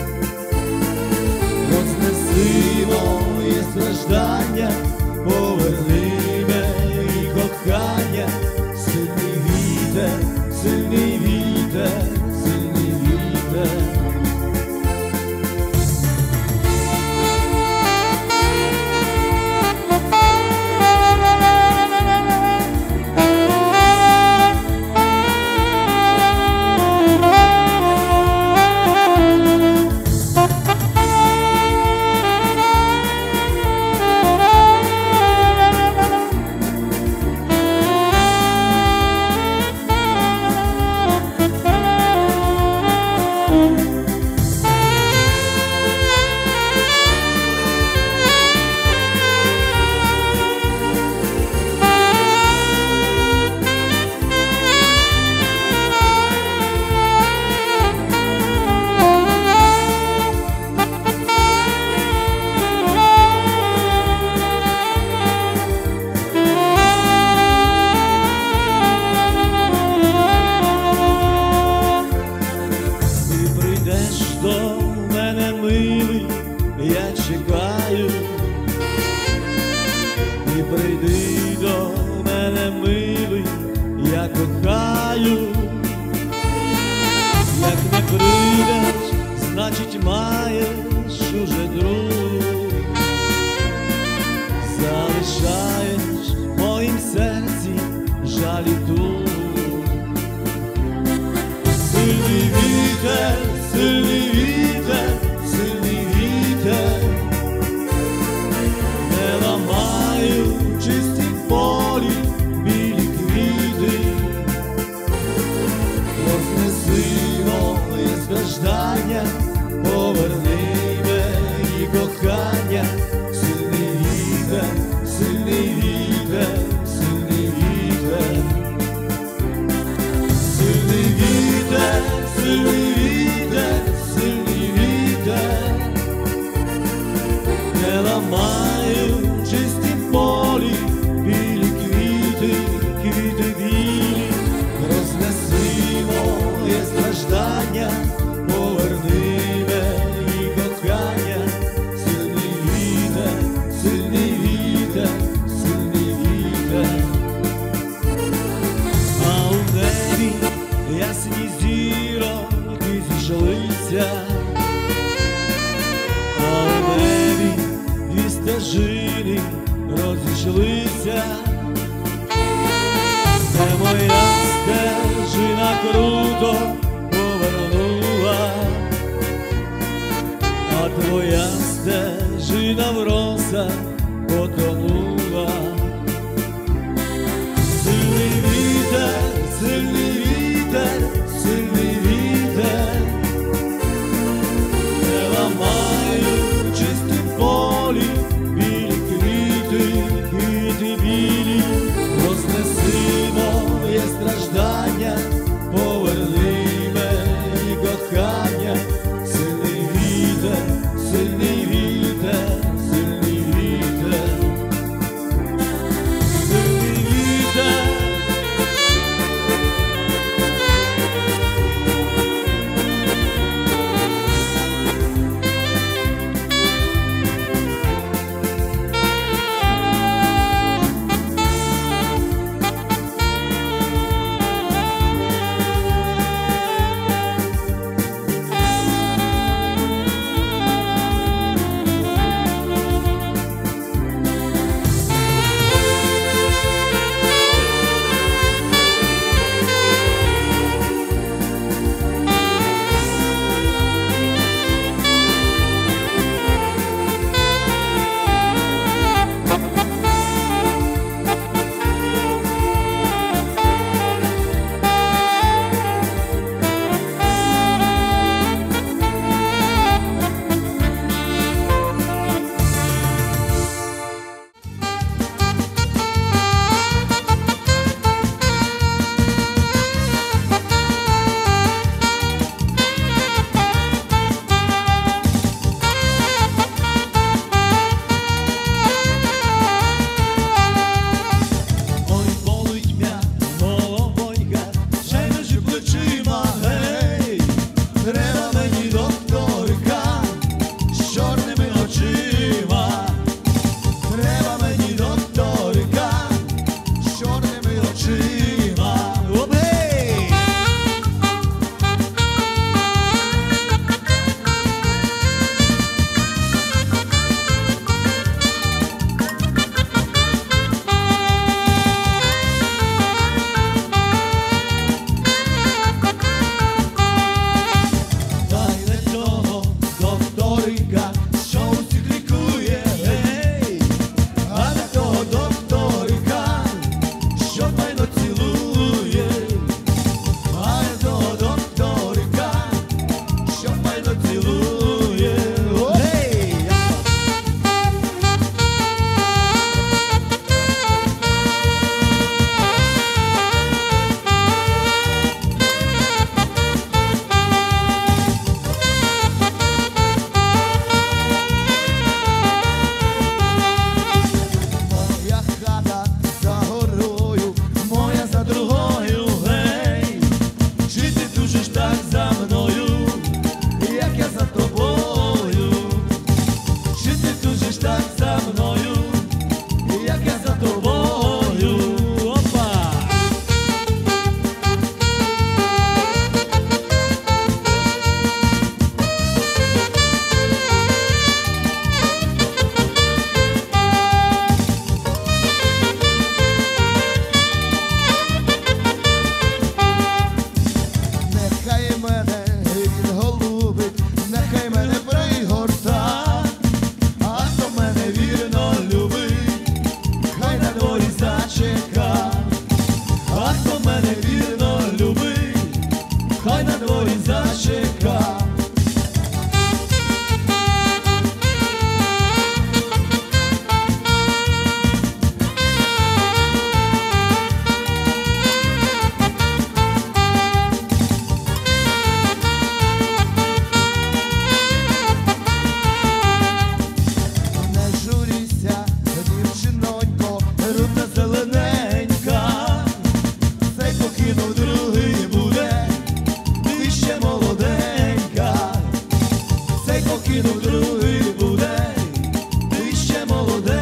Рознеси моє страждання, поверни мені кохання. Сильний вітер, сильний вітер, сильний вітер. До мене, милий, я чекаю. І прийди до мене, милий, я кохаю. Як не прийдеш, значить маєш уже друг. Залишаєш в моїм серці жаль і туг. Сильний вітер, сильний вітер, сильний вітер, не ламаю в чистім полі білі квіти. Рознеси моє страждання, поверни мені кохання. Сильний вітер, сильний вітер, сильний вітер. Сильний вітер, сильний вітер, сильний вітер, не ламаю в чистім полі білі квіти, квіти білі. Рознеси моє страждання, поверни мені кохання. Сильний вітер, сильний вітер, сильний вітер. А у небі ясні зіроньки зійшлися, а у небі дві стежини розійшлися. Це моя стежина круто повернула, а твоя стежина в росах потонула. Сильний вітер, сильний вітер, сильний вітер, не ламаю в чистім полі білі квіти, квіти білі. Рознеси моє страждання, поверни мені кохання. Сильний вітер, сильний вітер, сильний вітер. файно цілує. Гей! Моя хата за горою, моя за другою, гей, чи ти тужиш так за мною, як я за тобою, чи ти тужиш так за мною, як я за тобою. Опа! Нехай мене він голубить, нехай мене пригорта, а хто мене вірно любить, хай на дворі зачека, а хто мене вірно любить, хай на дворі зачека. Не журіся, дівчинонько, рута зелененька, цей покинув, другий буде, ти ще молоденька, цей покинув, другий буде, ти ще молоденька.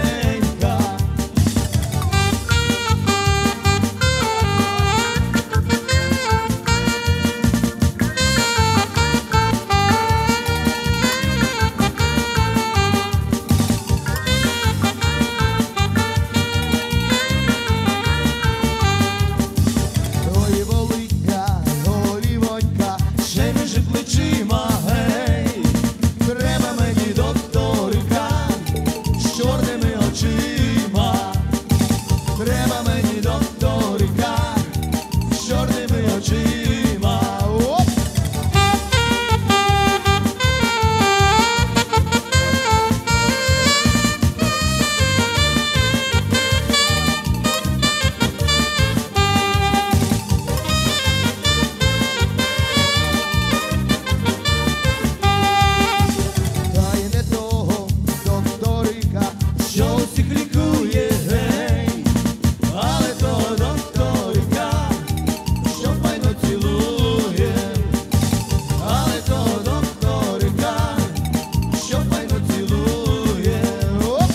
Ой, волинька, голівонька, ще між плечима, гей, треба мені докторика з чорними очима, треба мені докторика з чорними очима. Оп! Та й не того докторика, що усіх лікує, гей, але того докторика, що файно цілує, але того докторика, що файно цілує. Оп!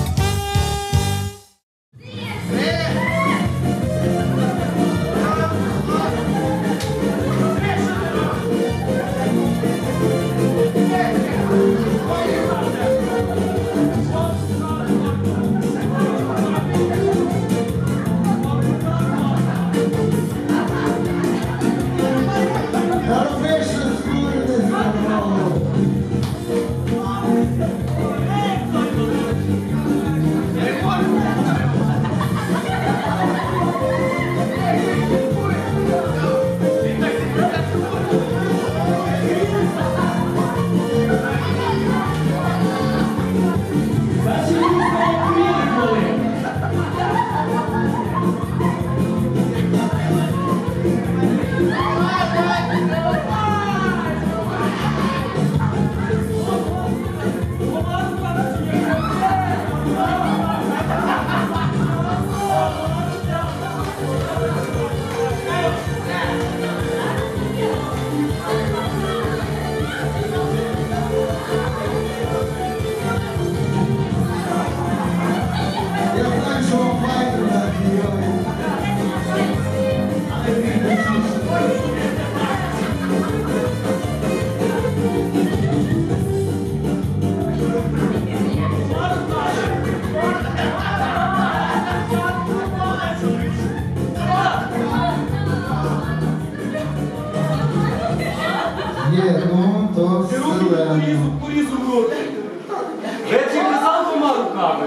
Є, ну, то зелено. Порізу в руки. Ви чи казав двома руками?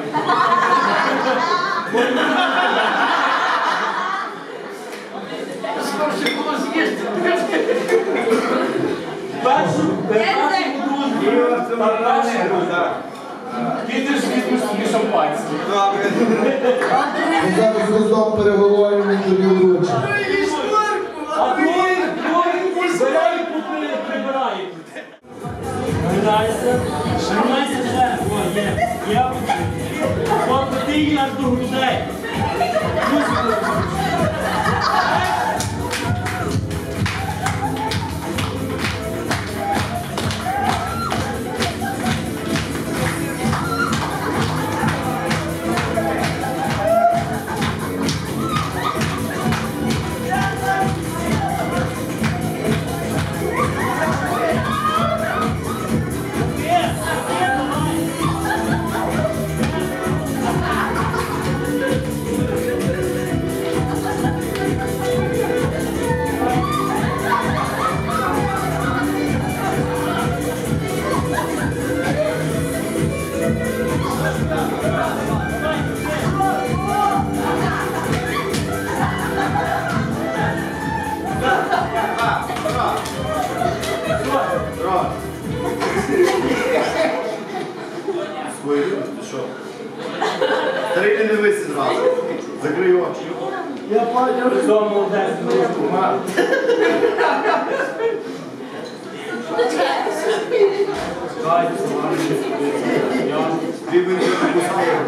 першому дружбі. Підеш візьмеш собі шампанське. Ми зараз разом переговоримо тобі вручі. А двоє збирають, прибирають. Грайся, вже. О, є. Я от ти її аж до грудей. Старий, не дивися зразу. Закрий очі. Я понял, що молодець, Ти б не написав.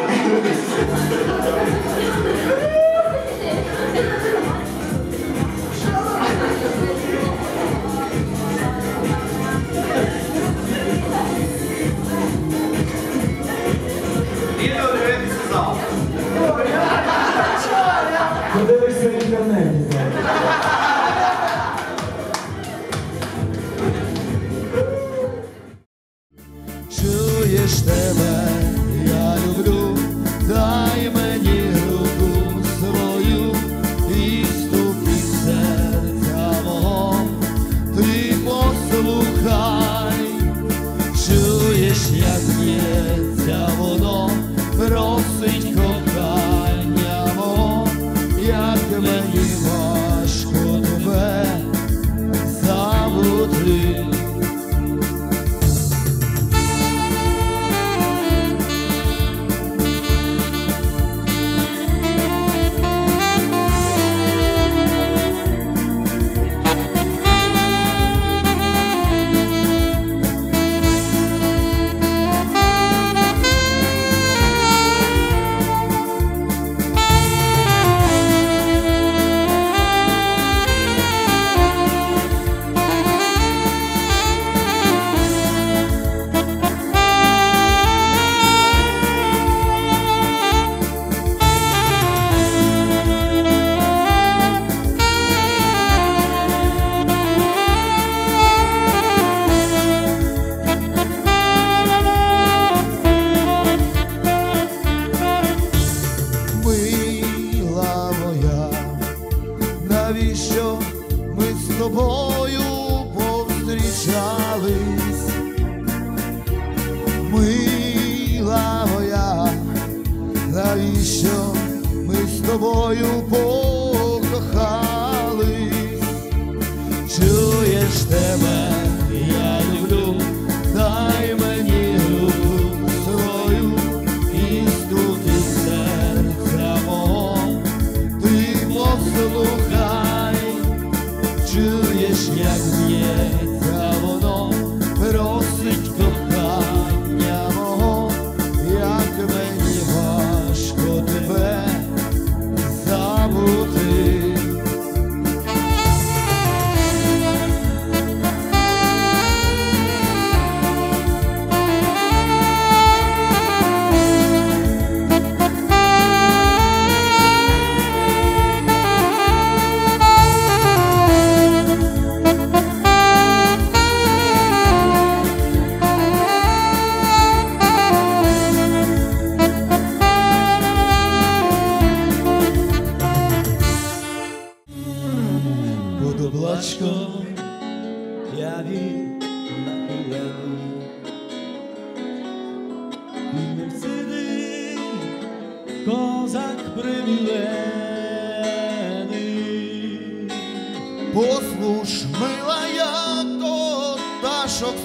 Відео дивитися зал. Подивишся в інтернеті. Чуєш тебе, я люблю, дай мені руку свою і ступи серця мого, ти послухай, чуєш, як б'ється воно, просить кохання мого, як мені важко тебе забути. Мила моя, навіщо ми з тобою повстрічались? Мила моя, навіщо ми з тобою покохались? Чуєш тебе, я люблю, дай мені руку свою і стуки серця мого, ти послухай, чуєш, як б'ється воно, просить кохання мого, як мені важко тебе забути. Під облачком я від нахилений, під ним сидить козак примилений. Послуш, мила, я то пташок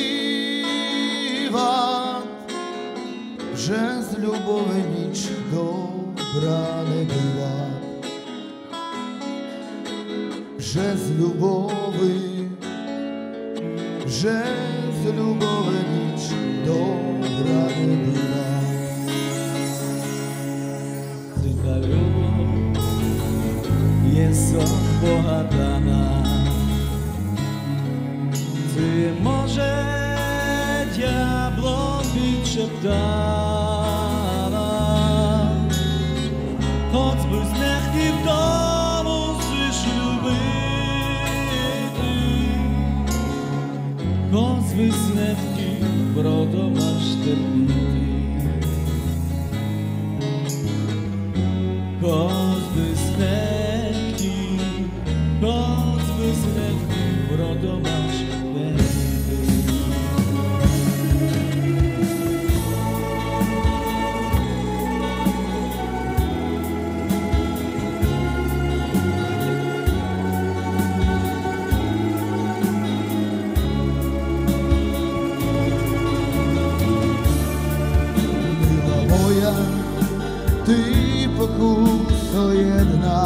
співа, вже з любови ніч добра не бива, вже з любови, вже з любови ніч добра не бива. Є сон Богдана, ти, може, д'яблом підшептала, хоч би не хотів тому всиш любити, хоч би не хотів бродом аж терпіти, хоч би не God's business, brother, much better. Мила моя, ти покусоєдна,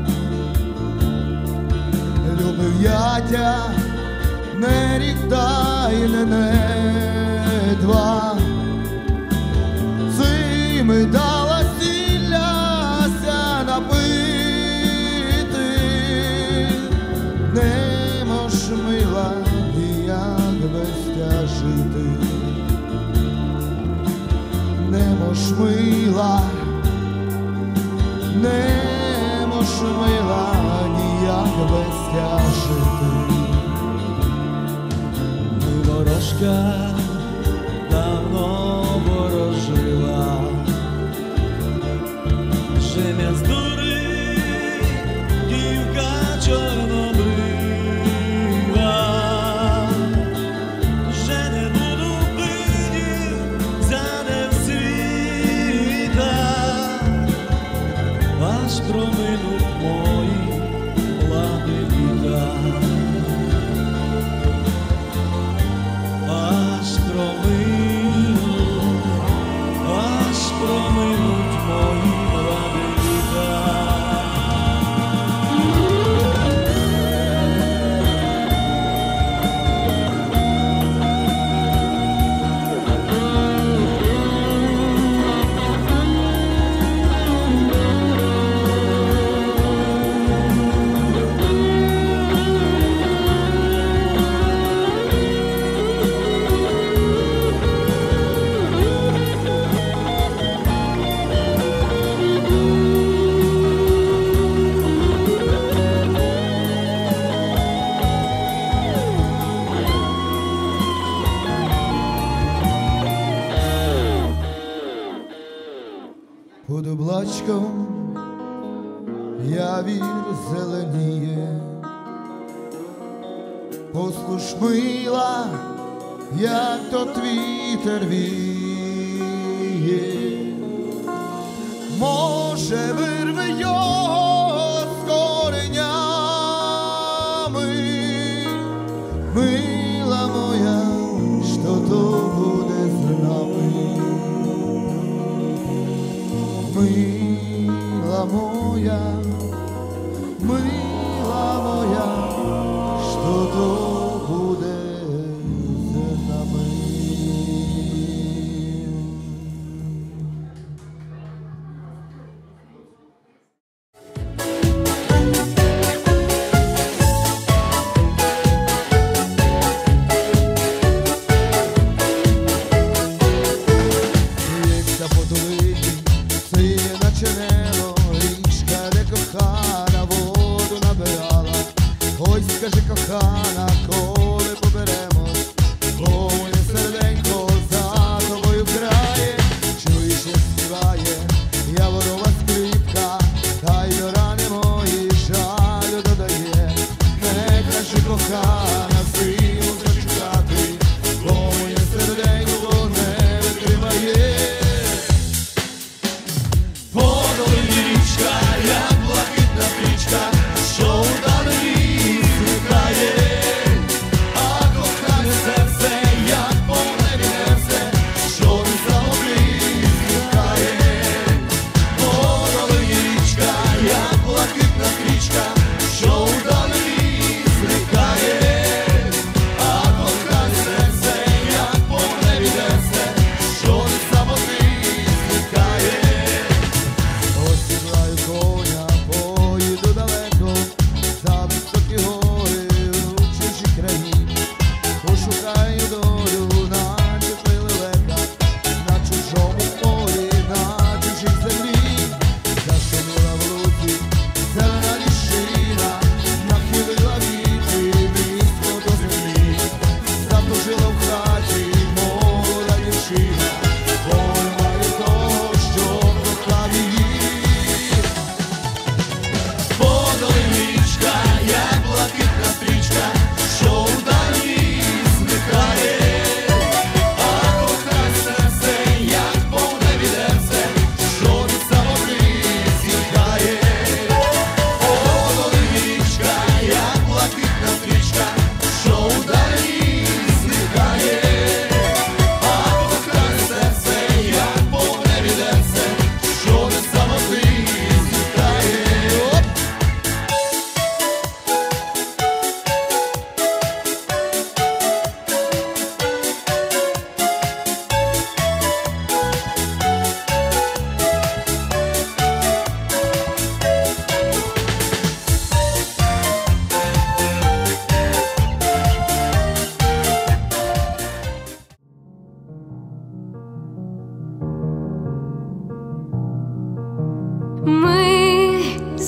любив я тя не рік та й не два, цими дала сілляся напити, не мож мила ніяк без тя жити, не мож мила, не мож мила ніяк без тя жити. Ворожка давно ворожила, Женя здурить, дівка чорнобрива, вже не буду пити за ним світа, аж проминуть мої младі літа. Аж проминуть мої младі літа. Під облачком явір зеленіє, послуш мила, як тот вітер віє, може вирве його з коренями, мила моя, що то буде з нами. Мила моя, що то буде з нами.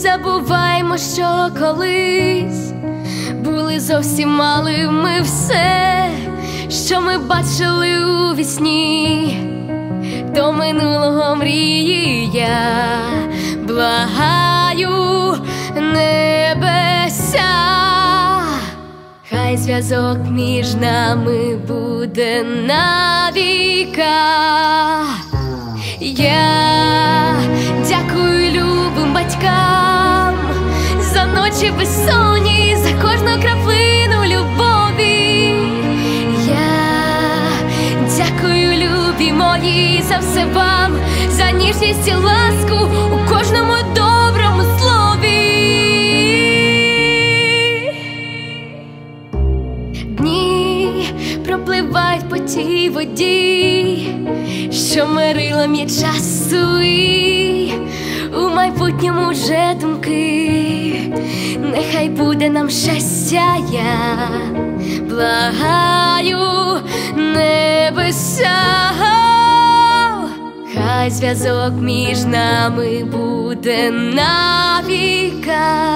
забуваємо, що колись були зовсім малими. Все, що ми бачили у вісні, до минулого мрії. Я благаю небеса, хай зв'язок між нами буде на віка. Я дякую любим батькам за ночі безсонні, за кожну краплину любові. Я дякую, любі мої, за все вам, за ніжність і ласку у кожному доброму слові. Дні пропливають по тій воді, що мирилом є часу, і у майбутньому вже думки. Нехай буде нам щастя, я благаю небеса, хай зв'язок між нами буде на віка.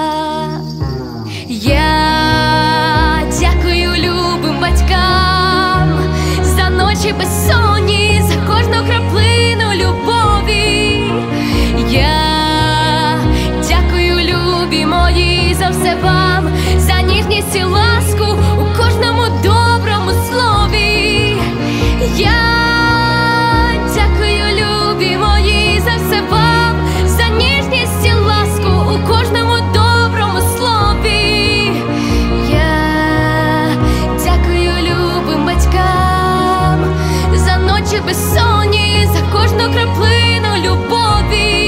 Я дякую любим батькам за ночі безсонні, за кожну краплину любові. Я дякую, любі мої, за все вам, за ніжність і ласку у кожному доброму слові. Я дякую, любі мої, за все вам, за ніжність і ласку у кожному доброму слові. Я дякую любим батькам за ночі безсонні, за кожну краплину любові.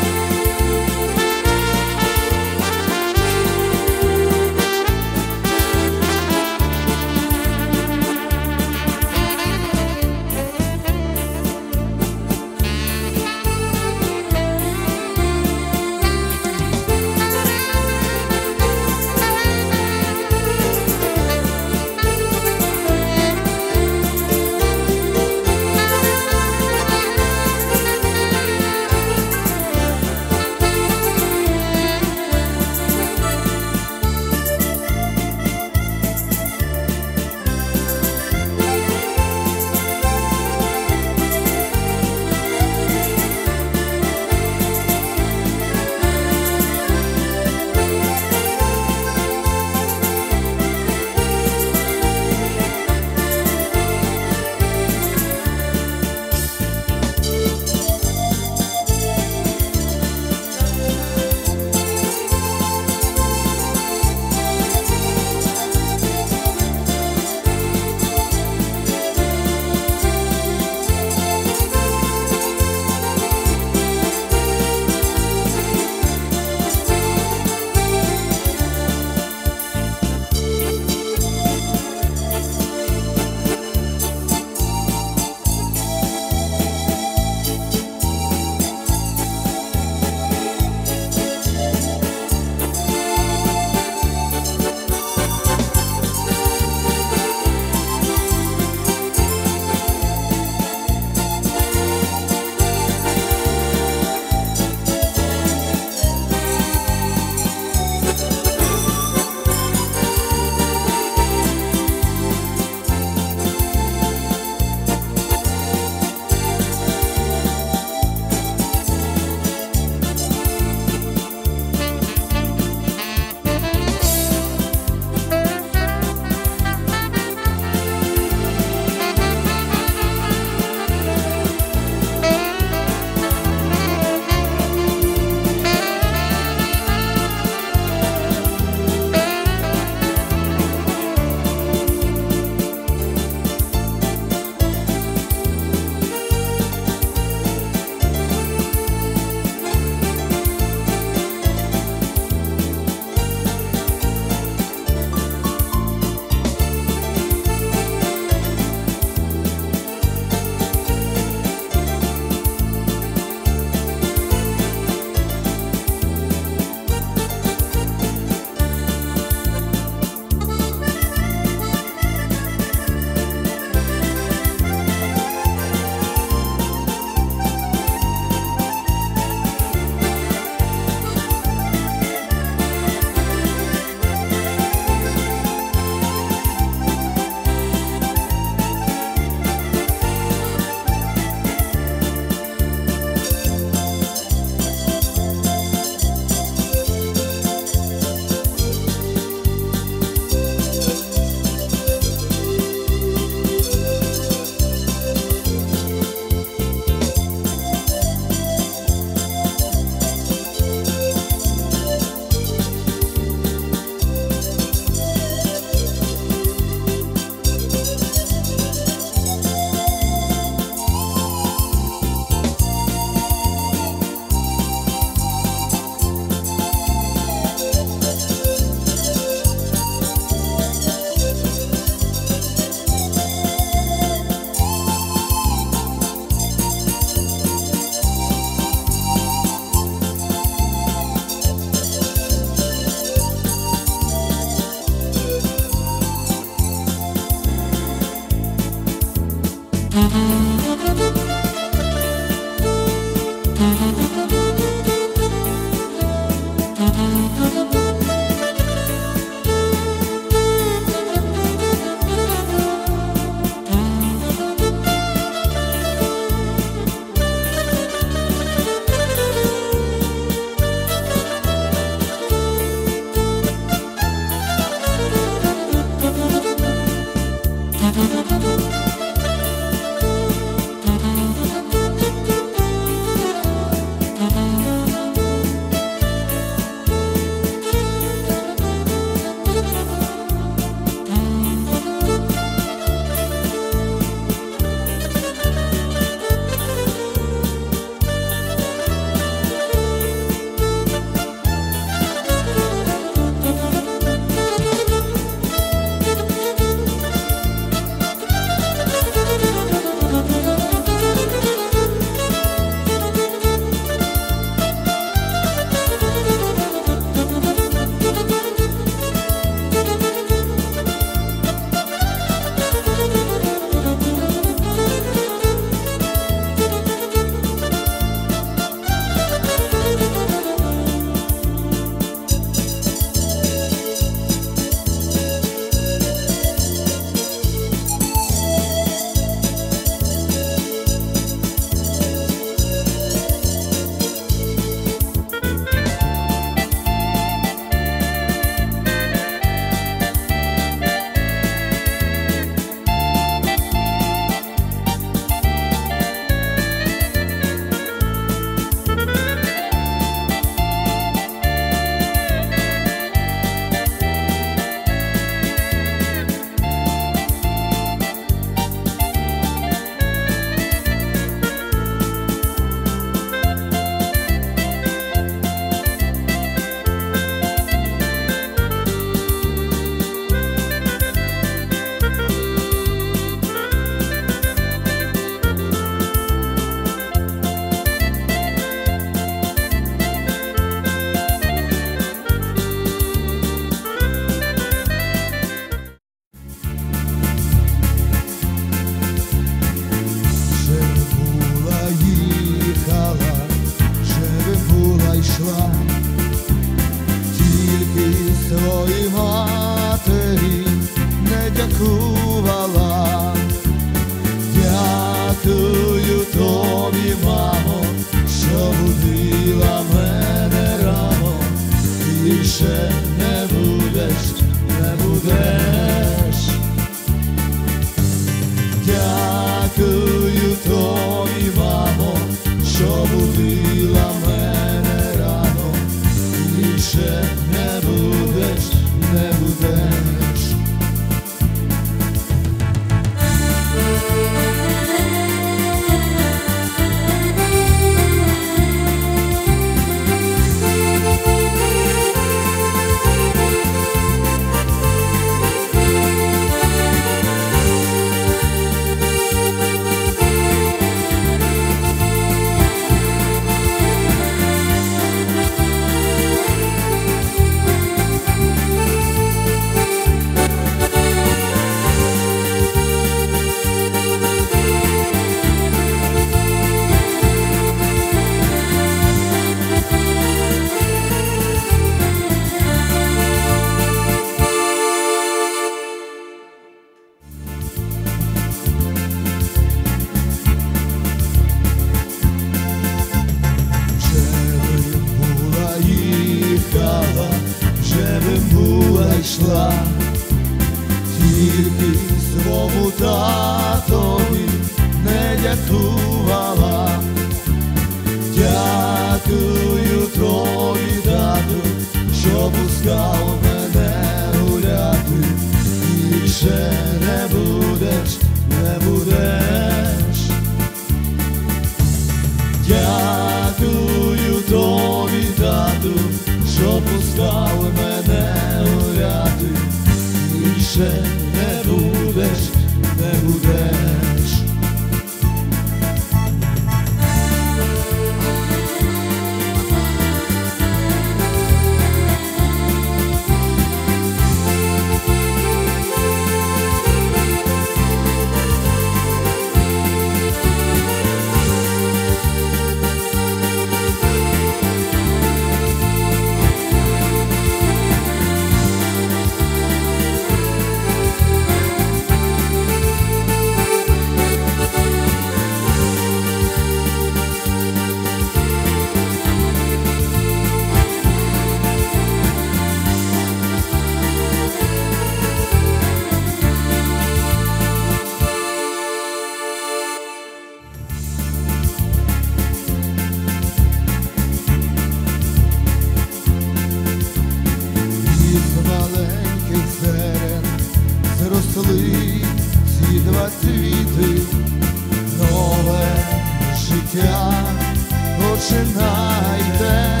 починайте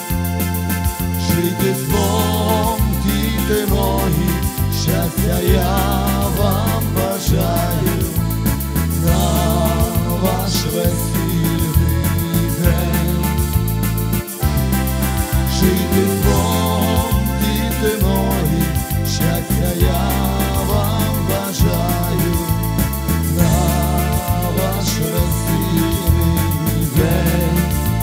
жити з Богом, діти мої, щастя я вам бажаю на ваш весільний день. Жити з Богом, діти мої, щастя я вам бажаю на ваш весільний день.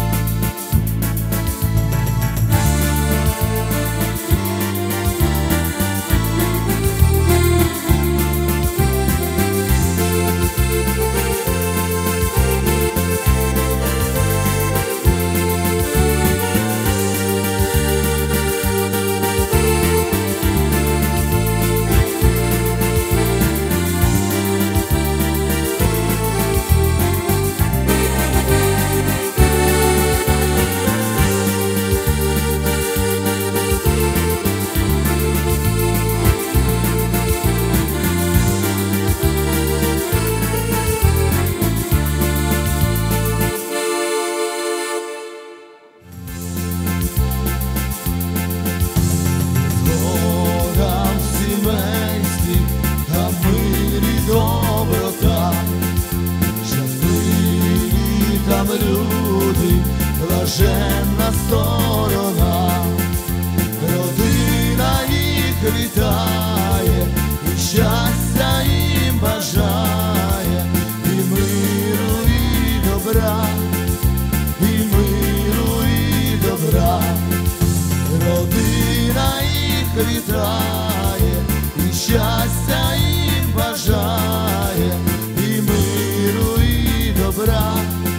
Люди, блаженна сторона, родина їх вітає, і щастя їм бажає, і миру, і добра, і миру, і добра. Родина їх вітає, і щастя їм бажає, і миру, і добра.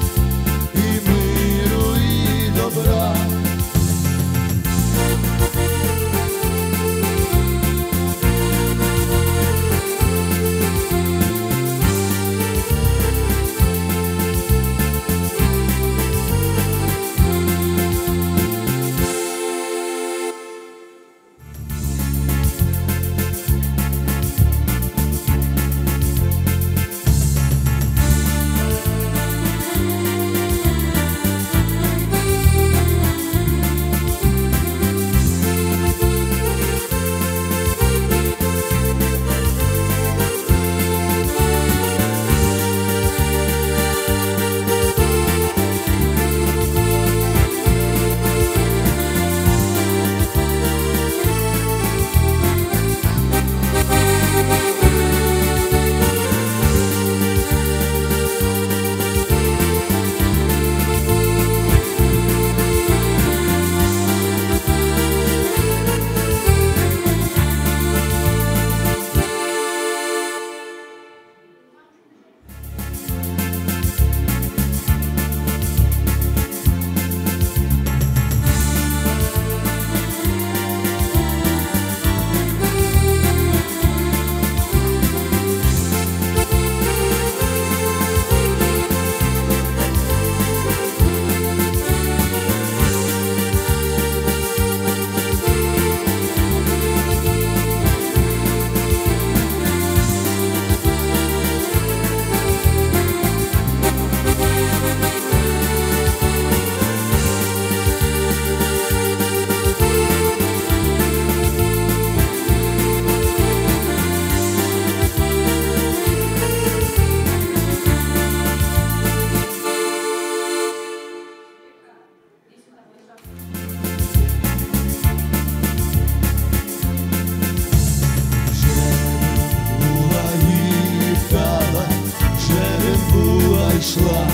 Йшла,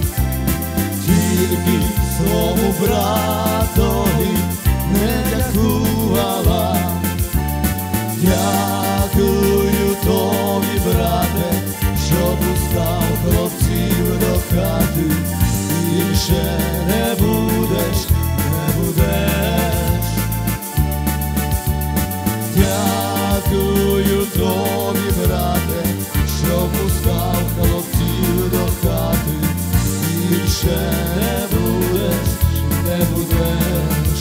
тільки своєму братові не дякувала. Дякую тобі, брате, що пускав хлопців до хати. Більше не будеш, не будеш. Дякую тобі, брате, що пускав хлопців до хати. Більше не будеш, не будеш.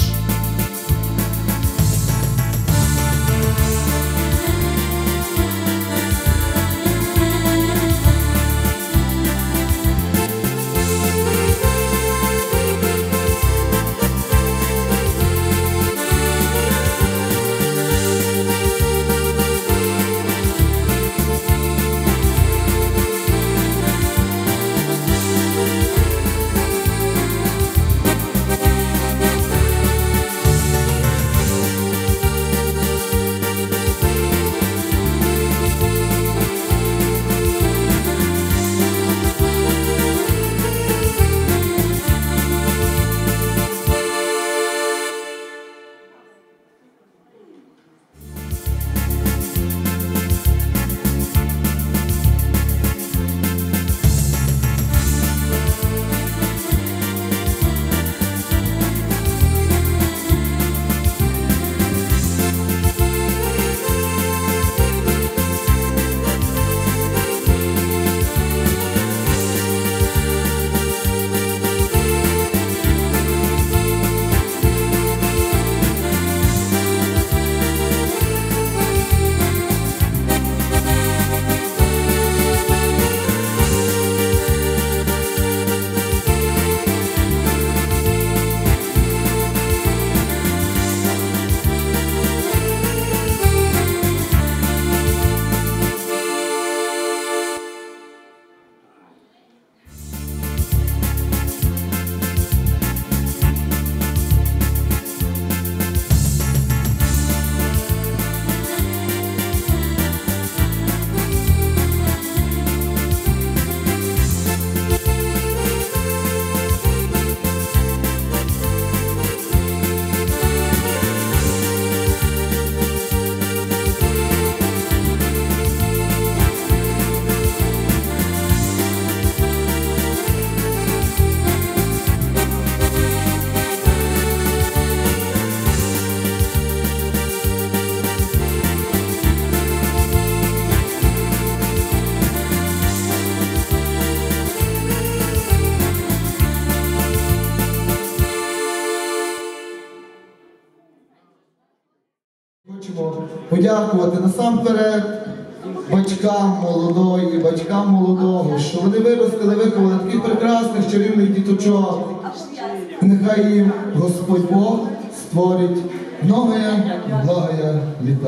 подякувати насамперед батькам молодої, батькам молодого, що вони виростили, виховали таких прекрасних чарівних діточок. Нехай їм Господь Бог створить многое благое літа.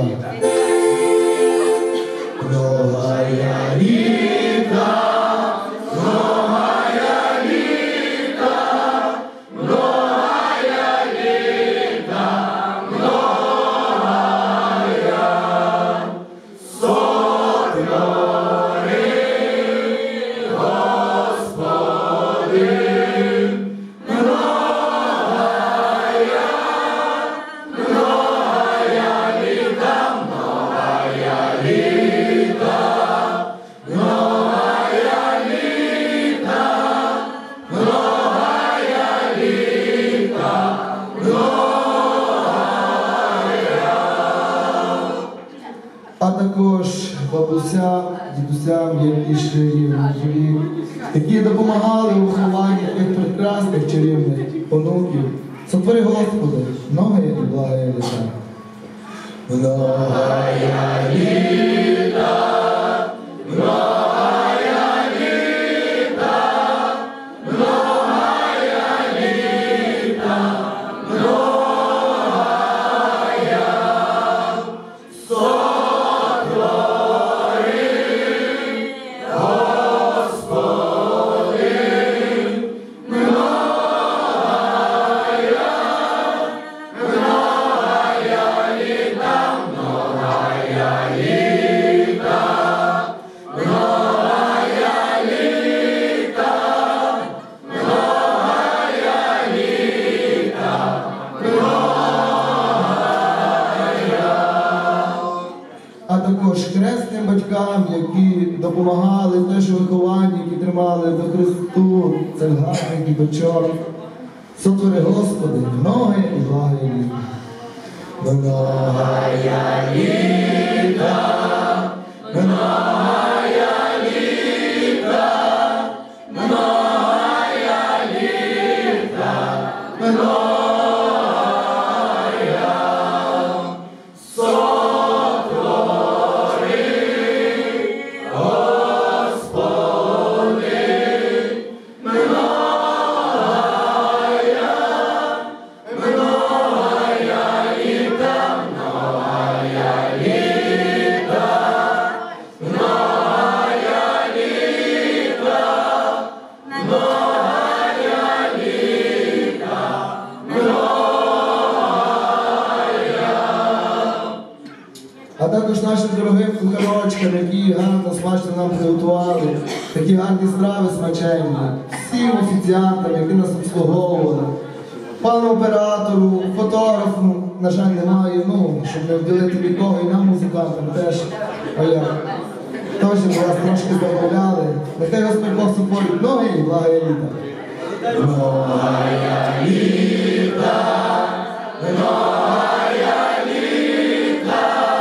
Многая літа. А також бабусям, дідусям, які допомагали у вихованні тих прекрасних чарівних онуків. Сотвори, Господи, многое і благое літа. Многая літа, многая літа, многая літа, многая а також хресним батькам, які допомагали в теж вихованні, які тримали до Христу цих гарних діточок. Сотвори, Господи, многое і благое літа. Многая літа, многая літа, многая літа, многая. А також нашим дорогим кухарочкам, які гарно смачно нам приготували, такі гарні страви смаченні, всім офіціантам, які нас обслуговували, пану оператору, фотографу, на жаль, немає, щоб не вділити нікого, і нам музикантам теж, теж ми вас трошки замовляли. Нехай Господь Бог супорить многое і благое літа. Многая літа, многая літа,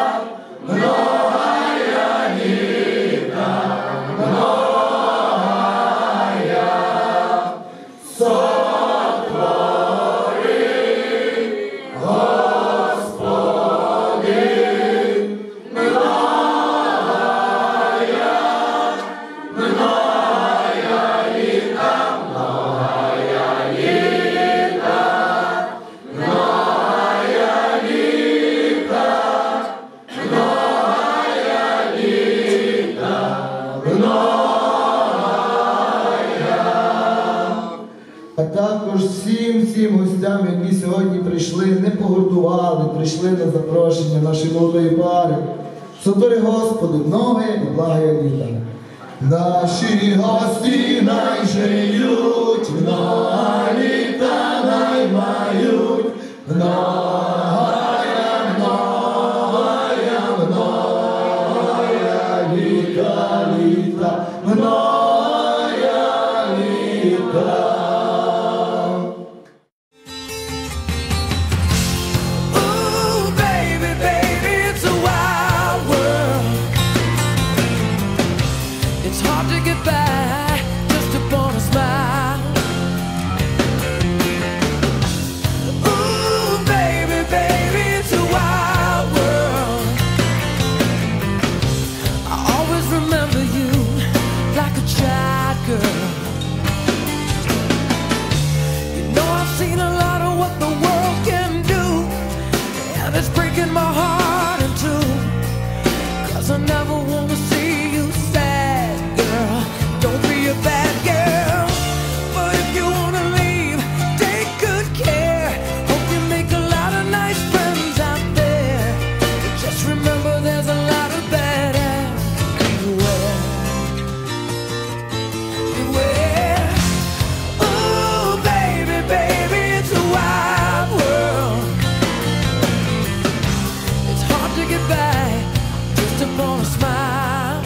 многая літа, многая сотвори, Господи, многая, многая літа, многая літа, многая літа, многая літа, многая. А також всім гостям, які сьогодні прийшли, не погордували, прийшли на запрошення нашої молодої пари. Сотвори, Господи, многое і благое літа. Наші гості най живуть, много літа най мають, многая, многая, многая літа, літа, многая літа. It's hard to get by just upon a smile. Ooh, baby. girl. You know I've seen a lot of what the world can do, and it's breaking my heart in two, 'cause I never wanna see you sad, girl. Don't be a bad girl. But if you wanna leave, take good care. Hope you make a lot of nice friends out there. But just remember there's a lot of bad ass. Beware. Beware. Ooh, baby, baby, it's a wild world. It's hard to get by just upon a smile.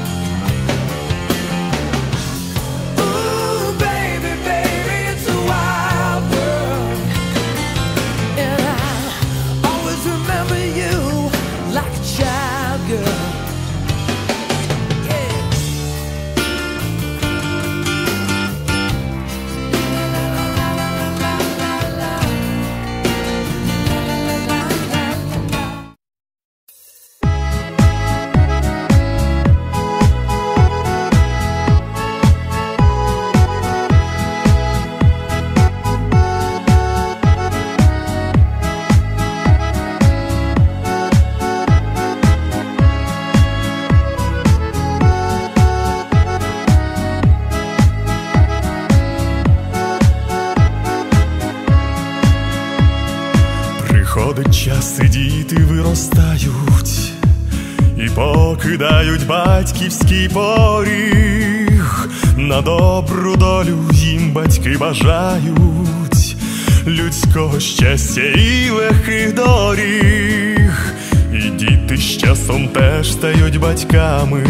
Ooh, baby, baby, it's a wild world. And I always remember you like a child, girl. Yeah. Приходить час, і діти виростають і покидають батьківський поріг. На добру долю їм батьки бажають людського щастя і легких доріг. І діти з часом теж стають батьками.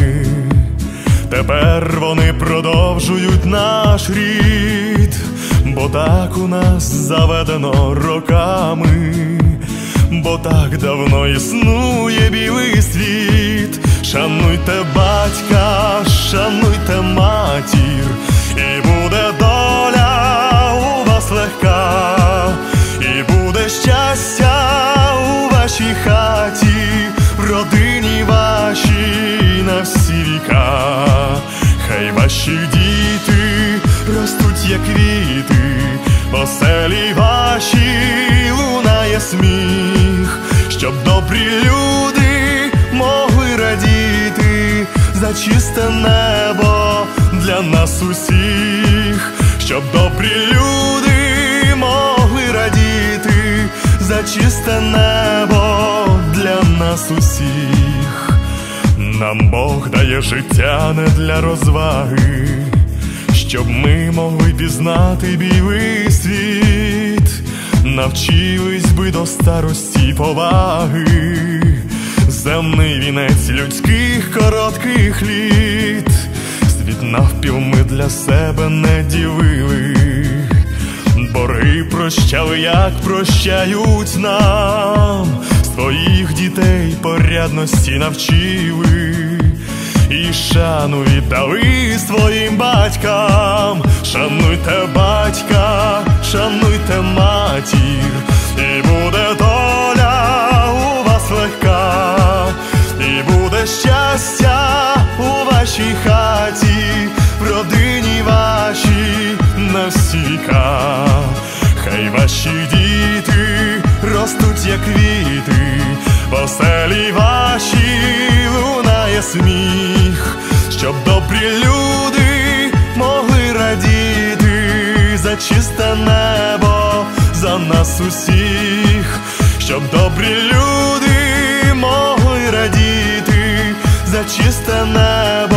Тепер вони продовжують наш рід, бо так у нас заведено роками, бо так давно існує білий світ. Шануйте батька, шануйте матір, і буде доля у вас легка, і буде щастя у вашій хаті, в родині вашій на всі віка. Хай ваші діти ростуть, як квіти, в оселі вашій лунає сміх, щоб добрі люди могли радіти за чисте небо для нас усіх, щоб добрі люди могли радіти за чисте небо для нас усіх. Нам Бог дає життя не для розваги, щоб ми могли пізнати білий світ, навчились би до старості поваги, земний вінець людських коротких літ. Світ навпіл ми для себе не ділили, борги прощали, як прощають нам, своїх дітей порядності навчили, і шану віддали своїм батькам. Шануйте батька, шануйте матір, і буде доля у вас легка, і буде щастя у вашій хаті, в родині вашій на всі віка. Хай ваші діти ростуть, як квіти, в оселі вашій лунає сміх, щоб добрі люди могли радіти за чисте небо, за нас усіх, щоб добрі люди могли радіти за чисте небо.